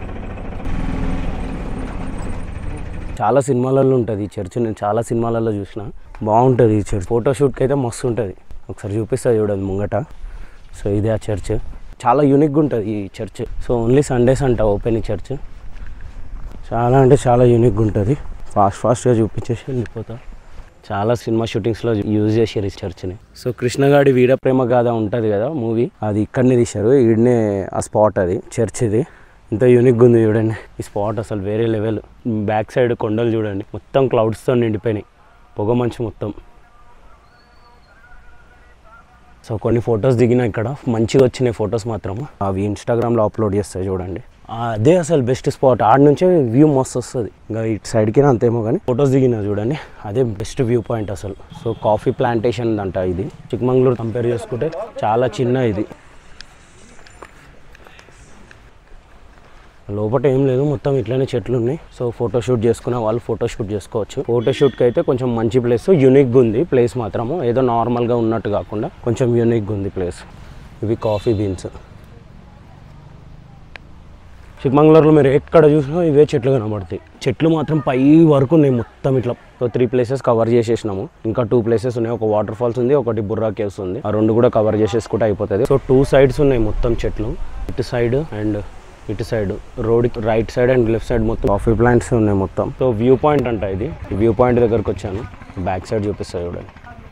చాలా సినిమాలలో ఉంటుంది ఈ చర్చ్, నేను చాలా సినిమాలలో చూసిన. బాగుంటుంది ఈ చర్చ్. ఫోటోషూట్కి అయితే మస్తు ఉంటుంది. ఒకసారి చూపిస్తా చూడండి ముంగట. సో ఇదే ఆ చర్చ్, చాలా యూనిక్గా ఉంటుంది ఈ చర్చ్. సో ఓన్లీ సండేస్ అంట ఓపెన్ ఈ చర్చ్. చాలా అంటే చాలా యూనిక్గా ఉంటుంది. ఫాస్ట్గా చూపించేసి వెళ్ళిపోతా. చాలా సినిమా షూటింగ్స్లో యూజ్ చేశారు ఈ చర్చ్ని. సో కృష్ణగాడి వీర ప్రేమ గాథ ఉంటుంది కదా మూవీ, అది ఇక్కడనే తీశారు. ఈడనే ఆ స్పాట్, అది చర్చ్. ఇది ఇంత యూనిక్గా ఉంది చూడండి ఈ స్పాట్, అసలు వేరే లెవెల్. బ్యాక్ సైడ్ కొండలు చూడండి, మొత్తం క్లౌడ్స్తో నిండిపోయినాయి, పొగ మంచు మొత్తం. సో కొన్ని ఫొటోస్ దిగిన ఇక్కడ, మంచిగా వచ్చినాయి ఫొటోస్ మాత్రం. అవి ఇన్స్టాగ్రామ్లో అప్లోడ్ చేస్తాయి చూడండి. అదే అసలు బెస్ట్ స్పాట్. ఆడ నుంచే వ్యూ మస్తు వస్తుంది. ఇంకా ఇటు సైడ్కి అంతేమో కానీ ఫొటోస్ దిగిన చూడండి, అదే బెస్ట్ వ్యూ పాయింట్ అసలు. సో కాఫీ ప్లాంటేషన్ అంట ఇది. చిక్మంగళూరు కంపేర్ చేసుకుంటే చాలా చిన్న ఇది. లోపల ఏం లేదు, మొత్తం ఇట్లనే చెట్లు ఉన్నాయి. సో ఫోటోషూట్ చేసుకునే వాళ్ళు ఫోటోషూట్ చేసుకోవచ్చు. ఫోటోషూట్కి అయితే కొంచెం మంచి ప్లేస్, యూనిక్గా ఉంది ప్లేస్ మాత్రము. ఏదో నార్మల్గా ఉన్నట్టు కాకుండా కొంచెం యూనిక్గా ఉంది ప్లేస్. ఇవి కాఫీ బీన్స్. చిక్మంగళూరులో మీరు ఎక్కడ చూసినా ఇవే చెట్లు కనబడతాయి. చెట్లు మాత్రం పై వరకు ఉన్నాయి మొత్తం ఇట్లా. సో 3 ప్లేసెస్ కవర్ చేసేసినాము. ఇంకా 2 ప్లేసెస్ ఉన్నాయి. ఒక వాటర్ ఫాల్స్ ఉంది, ఒకటి బుర్రా కేవ్స్ ఉంది. ఆ 2 కూడా కవర్ చేసేసుకుంటే అయిపోతుంది. సో 2 సైడ్స్ ఉన్నాయి మొత్తం చెట్లు, ఇటు సైడ్ అండ్ ఇటు side. Road right side and left side మొత్తం కాఫీ ప్లాంట్స్ ఉన్నాయి మొత్తం. సో వ్యూ పాయింట్ అంట ఇది. వ్యూ పాయింట్ దగ్గరకు వచ్చాను, బ్యాక్ సైడ్ చూపిస్తాను చూడండి.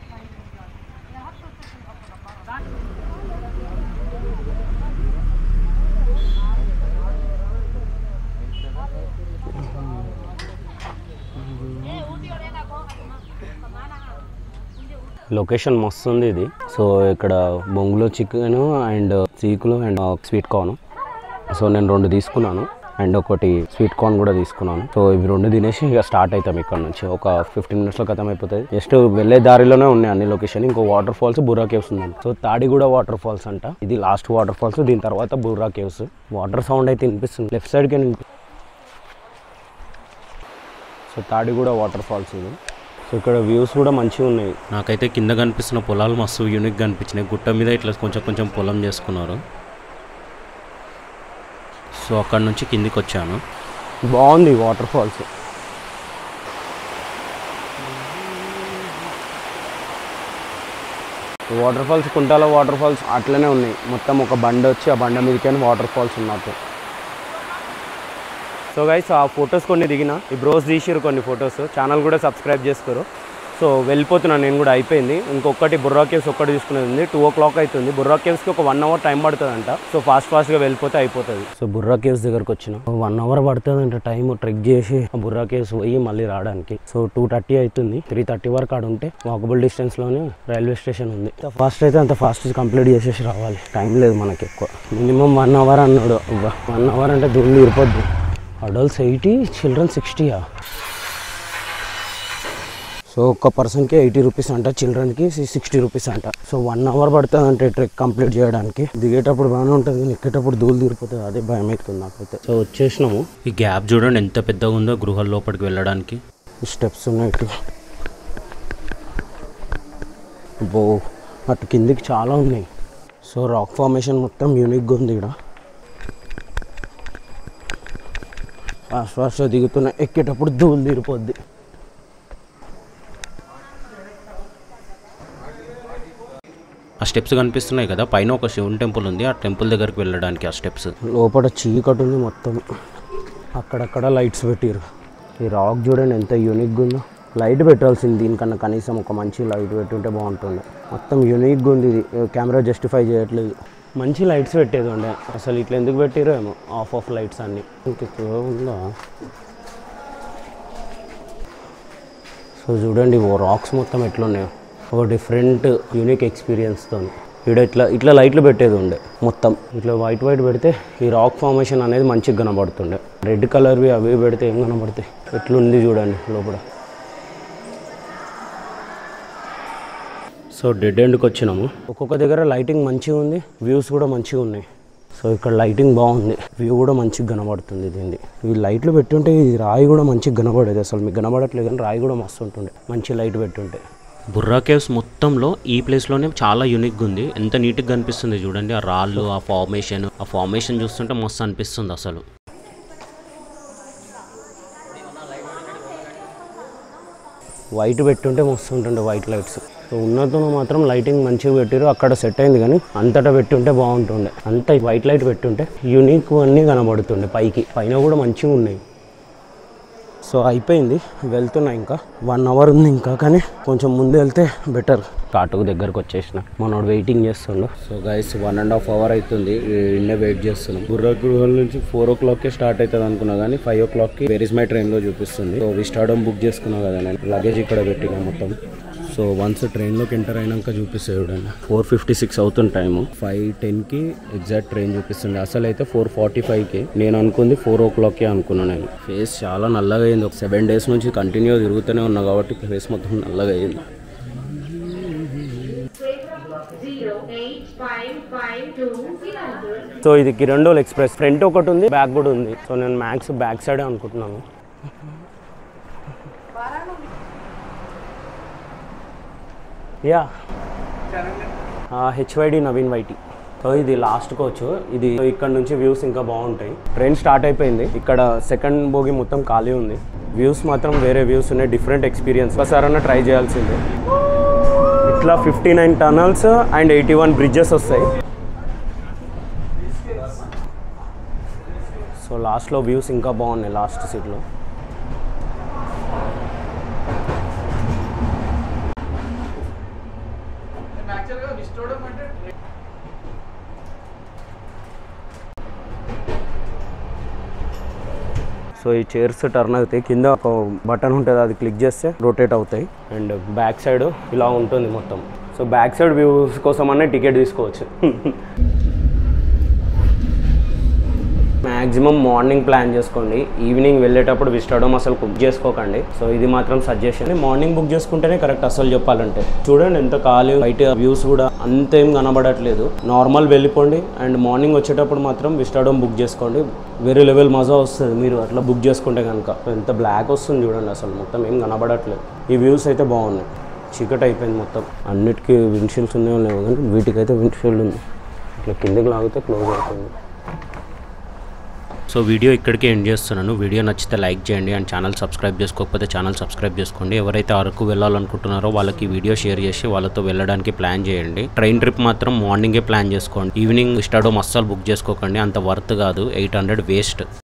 లొకేషన్ మస్తు ఉంది ఇది. సో ఇక్కడ బొంగులో చికెన్ అండ్ చీకులు అండ్ స్వీట్ కార్న్. సో నేను 2 తీసుకున్నాను అండ్ ఒకటి స్వీట్ కార్న్ కూడా తీసుకున్నాను. సో ఇవి 2 తినేసి ఇక స్టార్ట్ అవుతాం ఇక్కడ నుంచి. ఒక 15 మినిట్స్లో ఖతం అయిపోతుంది. జస్ట్ వెళ్ళే దారిలోనే ఉన్నాయి అన్ని లొకేషన్. ఇంకో వాటర్ ఫాల్స్ బుర్రా కేవ్స్ ఉందండి. సో తాడిగూడ వాటర్ ఫాల్స్ అంట, ఇది లాస్ట్ వాటర్ ఫాల్స్. దీని తర్వాత బుర్రా కేవ్స్. వాటర్ సౌండ్ అయితే వినిపిస్తుంది. లెఫ్ట్ సైడ్కి సో తాడిగూడ వాటర్ ఫాల్స్ ఇది. సో ఇక్కడ వ్యూస్ కూడా మంచిగా ఉన్నాయి. నాకైతే కింద కనిపిస్తున్న పొలాలు మస్తు యూనిక్గా అనిపించినాయి. గుట్ట మీద ఇట్లా కొంచెం కొంచెం పొలం చేసుకున్నారు. సో అక్కడ నుంచి కిందికి వచ్చాను. బాగుంది water falls. Water falls Kuntala water falls అట్లనే ఉన్నాయి. మొత్తం ఒక బండ వచ్చి ఆ బండ మీదకి వాటర్ ఫాల్స్ ఉన్నట్టు. సో గైస్ ఆ ఫొటోస్ కొన్ని దిగిన ఈ బ్రోస్ తీసిరు కొన్ని ఫొటోస్. ఛానల్ కూడా సబ్స్క్రైబ్ చేసుకోరు. సో వెళ్ళిపోతున్నాను నేను కూడా. అయిపోయింది. ఇంకొకటి బుర్రా కేవ్స్ ఒక్కటి తీసుకునేది ఉంది. 2 o'clock అవుతుంది. బుర్రా కేవ్స్కి ఒక 1 hour టైం పడుతుందంట. సో ఫాస్ట్గా వెళ్ళిపోతే అయిపోతుంది. సో బుర్రా కేవ్స్ దగ్గరకు వచ్చిన 1 hour పడుతుందంట టైం ట్రెక్ చేసి బుర్రా కేవ్స్ పోయి మళ్ళీ రావడానికి. సో 2:30 అవుతుంది. 3:30 వరకు ఆడ ఉంటే వాకబుల్ డిస్టెన్స్లోనే రైల్వే స్టేషన్ ఉంది. ఫాస్ట్ అయితే అంత ఫాస్ట్ కంప్లీట్ చేసేసి రావాలి. టైం లేదు మనకి ఎక్కువ. మినిమం 1 hour అన్నాడు. 1 hour అంటే దూరం ఇరిపోద్ది. Adults 80, children 60. సో ఒక్క పర్సన్కి 80 రూపీస్ అంట, చిల్డ్రన్కి 60 రూపీస్ అంట. సో 1 hour పడుతుంది అంటే ట్రెక్ కంప్లీట్ చేయడానికి. దిగేటప్పుడు బాగానే ఉంటుంది కానీ ఎక్కేటప్పుడు దూలు తీరిపోతుంది. అదే భయం అవుతుంది నాకైతే. సో వచ్చేసినాము. ఈ గ్యాప్ చూడండి ఎంత పెద్దగా ఉందో గృహాల లోపలికి వెళ్ళడానికి. స్టెప్స్ ఉన్నాయి ఇటు. బో అటు కిందికి చాలా ఉన్నాయి. సో రాక్ ఫార్మేషన్ మొత్తం యూనిక్గా ఉంది ఇక్కడ. ఫాస్ట్ దిగుతున్నాయి. ఎక్కేటప్పుడు దూలు తీరిపోద్ది. ఆ స్టెప్స్ కనిపిస్తున్నాయి కదా, పైన ఒక శివుని టెంపుల్ ఉంది. ఆ టెంపుల్ దగ్గరికి వెళ్ళడానికి ఆ స్టెప్స్. లోపల చీకటి ఉంది మొత్తం. అక్కడక్కడ లైట్స్ పెట్టారు. ఈ రాక్ చూడండి ఎంత యూనిక్గా ఉందో. లైట్ పెట్టాల్సింది దీనికన్నా. కనీసం ఒక మంచి లైట్ పెట్టుంటే బాగుంటుండే. మొత్తం యూనిక్గా ఉంది. ఇది కెమెరా జస్టిఫై చేయట్లేదు. మంచి లైట్స్ పెట్టేది ఉండే. అసలు ఇట్లా ఎందుకు పెట్టారో ఏమో. ఆఫ్ లైట్స్ అన్నీ ఇంకెక్కువ ఉందా. సో చూడండి ఓ రాక్స్ మొత్తం ఎట్లున్నాయో. ఒక డిఫరెంట్ యూనిక్ ఎక్స్పీరియన్స్తో ఇక్కడ ఇట్లా లైట్లు పెట్టేది ఉండే. మొత్తం ఇట్లా వైట్ పెడితే ఈ రాక్ ఫార్మేషన్ అనేది మంచిగా కనబడుతుండే. రెడ్ కలర్వి అవి పెడితే ఏం కనబడతాయి. ఎట్లుంది చూడండి లోపల. సో డెడ్ ఎండ్కి వచ్చినాము. ఒక్కొక్క దగ్గర లైటింగ్ మంచిగా ఉంది, వ్యూస్ కూడా మంచిగా ఉన్నాయి. సో ఇక్కడ లైటింగ్ బాగుంది, వ్యూ కూడా మంచిగా కనబడుతుంది. దీన్ని ఈ లైట్లు పెట్టుంటే ఈ రాయి కూడా మంచిగా కనబడేది. అసలు మీకు కనబడట్లేదు కానీ రాయి కూడా మస్తు ఉంటుండే మంచి లైట్ పెట్టుంటే. బుర్రా కేవ్స్ మొత్తంలో ఈ ప్లేస్లోనే చాలా యూనిక్గా ఉంది. ఎంత నీట్గా కనిపిస్తుంది చూడండి. ఆ రాళ్ళు, ఆ ఫార్మేషన్ చూస్తుంటే మస్తు అనిపిస్తుంది అసలు. వైట్ పెట్టుంటే మస్తు ఉంటుండే వైట్ లైట్స్. సో ఉన్నతో మాత్రం లైటింగ్ మంచిగా పెట్టారు. అక్కడ సెట్ అయింది కానీ అంతటా పెట్టుంటే బాగుంటుండే. అంత వైట్ లైట్ పెట్టుంటే యూనిక్ అన్నీ కనబడుతుండే. పైన కూడా మంచిగా ఉన్నాయి. సో అయిపోయింది, వెళ్తున్నా. ఇంకా 1 hour ఉంది ఇంకా, కానీ కొంచెం ముందు వెళ్తే బెటర్. కాటుకు దగ్గరకు వచ్చేసిన. మనోడు వెయిటింగ్ చేస్తుండు. సో గైస్ 1.5 hour అవుతుంది ఇన్నే వెయిట్ చేస్తున్నాం. బుర్రా గృహాల నుంచి 4 o'clock స్టార్ట్ అవుతుంది అనుకున్నా కానీ 5 o'clock వేర్ ఇస్ మై ట్రైన్లో చూపిస్తుంది. సో విస్టాడోమ్ బుక్ చేసుకున్నా కదా నేను. లగేజ్ ఇక్కడ పెట్టినా మొత్తం. సో వన్స్ ట్రైన్లోకి ఎంటర్ అయినాక చూపిస్తుంది చూడండి. 4:56 అవుతుంది టైము. 5:10కి ఎగ్జాక్ట్ ట్రైన్ చూపిస్తుంది. అసలు అయితే 4:45కి. నేను అనుకుంది 4 o'clock అనుకున్నాను. నేను ఫేస్ చాలా నల్లగా అయింది. ఒక 7 days నుంచి కంటిన్యూ తిరుగుతూనే ఉన్నా కాబట్టి ఫేస్ మొత్తం నల్లగా అయింది. సో ఇది కిరండోల్ ఎక్స్ప్రెస్. ఫ్రంట్ ఒకటి ఉంది, బ్యాక్ కూడా ఉంది. సో నేను మ్యాక్స్ బ్యాక్ సైడే అనుకుంటున్నాను. Yeah HYD Naveen YT. So ఇది లాస్ట్ కోచ్. ఇది ఇక్కడ నుంచి వ్యూస్ ఇంకా బాగుంటాయి. ట్రైన్ స్టార్ట్ అయిపోయింది. ఇక్కడ సెకండ్ బోగి మొత్తం ఖాళీ ఉంది. వ్యూస్ మాత్రం వేరే వ్యూస్ ఉన్నాయి. Different experience. ఒకసారన్నా ట్రై చేయాల్సిందే. ఇట్లా 59 టనల్స్ అండ్ 81 బ్రిడ్జెస్ వస్తాయి. సో లాస్ట్లో వ్యూస్ ఇంకా బాగున్నాయి లాస్ట్ సీట్లో. సో ఈ చైర్స్ టర్న్ అవుతాయి. కింద ఒక బటన్ ఉంటుంది, అది క్లిక్ చేస్తే రొటేట్ అవుతాయి. అండ్ బ్యాక్ సైడ్ ఇలా ఉంటుంది మొత్తం. సో బ్యాక్ సైడ్ వ్యూస్ కోసం అనే టికెట్ తీసుకోవచ్చు. మ్యాక్సిమం మార్నింగ్ ప్లాన్ చేసుకోండి. ఈవినింగ్ వెళ్ళేటప్పుడు విస్టాడోమ్ అసలు బుక్ చేసుకోకండి. సో ఇది మాత్రం సజెషన్. మార్నింగ్ బుక్ చేసుకుంటేనే కరెక్ట్ అసలు చెప్పాలంటే. చూడండి ఎంత ఖాళీ, బయట వ్యూస్ కూడా అంతేం కనబడట్లేదు. నార్మల్ వెళ్ళిపోండి అండ్ మార్నింగ్ వచ్చేటప్పుడు మాత్రం విస్టాడోమ్ బుక్ చేసుకోండి. వేరే లెవెల్ మజా వస్తుంది మీరు అట్లా బుక్ చేసుకుంటే కనుక. ఎంత బ్లాక్ వస్తుంది చూడండి, అసలు మొత్తం ఏం కనబడట్లేదు. ఈ వ్యూస్ అయితే బాగున్నాయి. చీకటి అయిపోయింది మొత్తం. అన్నిటికీ విండ్షీల్డ్స్ ఉన్నాయో లేవు కానీ వీటికైతే విండ్షీల్డ్ ఉంది. ఇట్లా కిందకి లాగితే క్లోజ్ అవుతుంది. సో వీడియో ఇక్కడికి ఎండ్ చేస్తున్నాను. వీడియో నచ్చితే లైక్ చేయండి అండ్ ఛానల్ సబ్స్క్రైబ్ చేసుకోకపోతే ఛానల్ సబ్స్క్రైబ్ చేసుకోండి. ఎవరైతే అరకు వెళ్ళాలనుకుంటున్నారో వాళ్ళకి వీడియో షేర్ చేసి వాళ్ళతో వెళ్ళడానికి ప్లాన్ చేయండి. ట్రైన్ ట్రిప్ మాత్రం మార్నింగే ప్లాన్ చేసుకోండి. ఈవినింగ్ విస్టాడోమ్ అస్సలు బుక్ చేసుకోకండి, అంత వర్త్ కాదు. 800 వేస్ట్.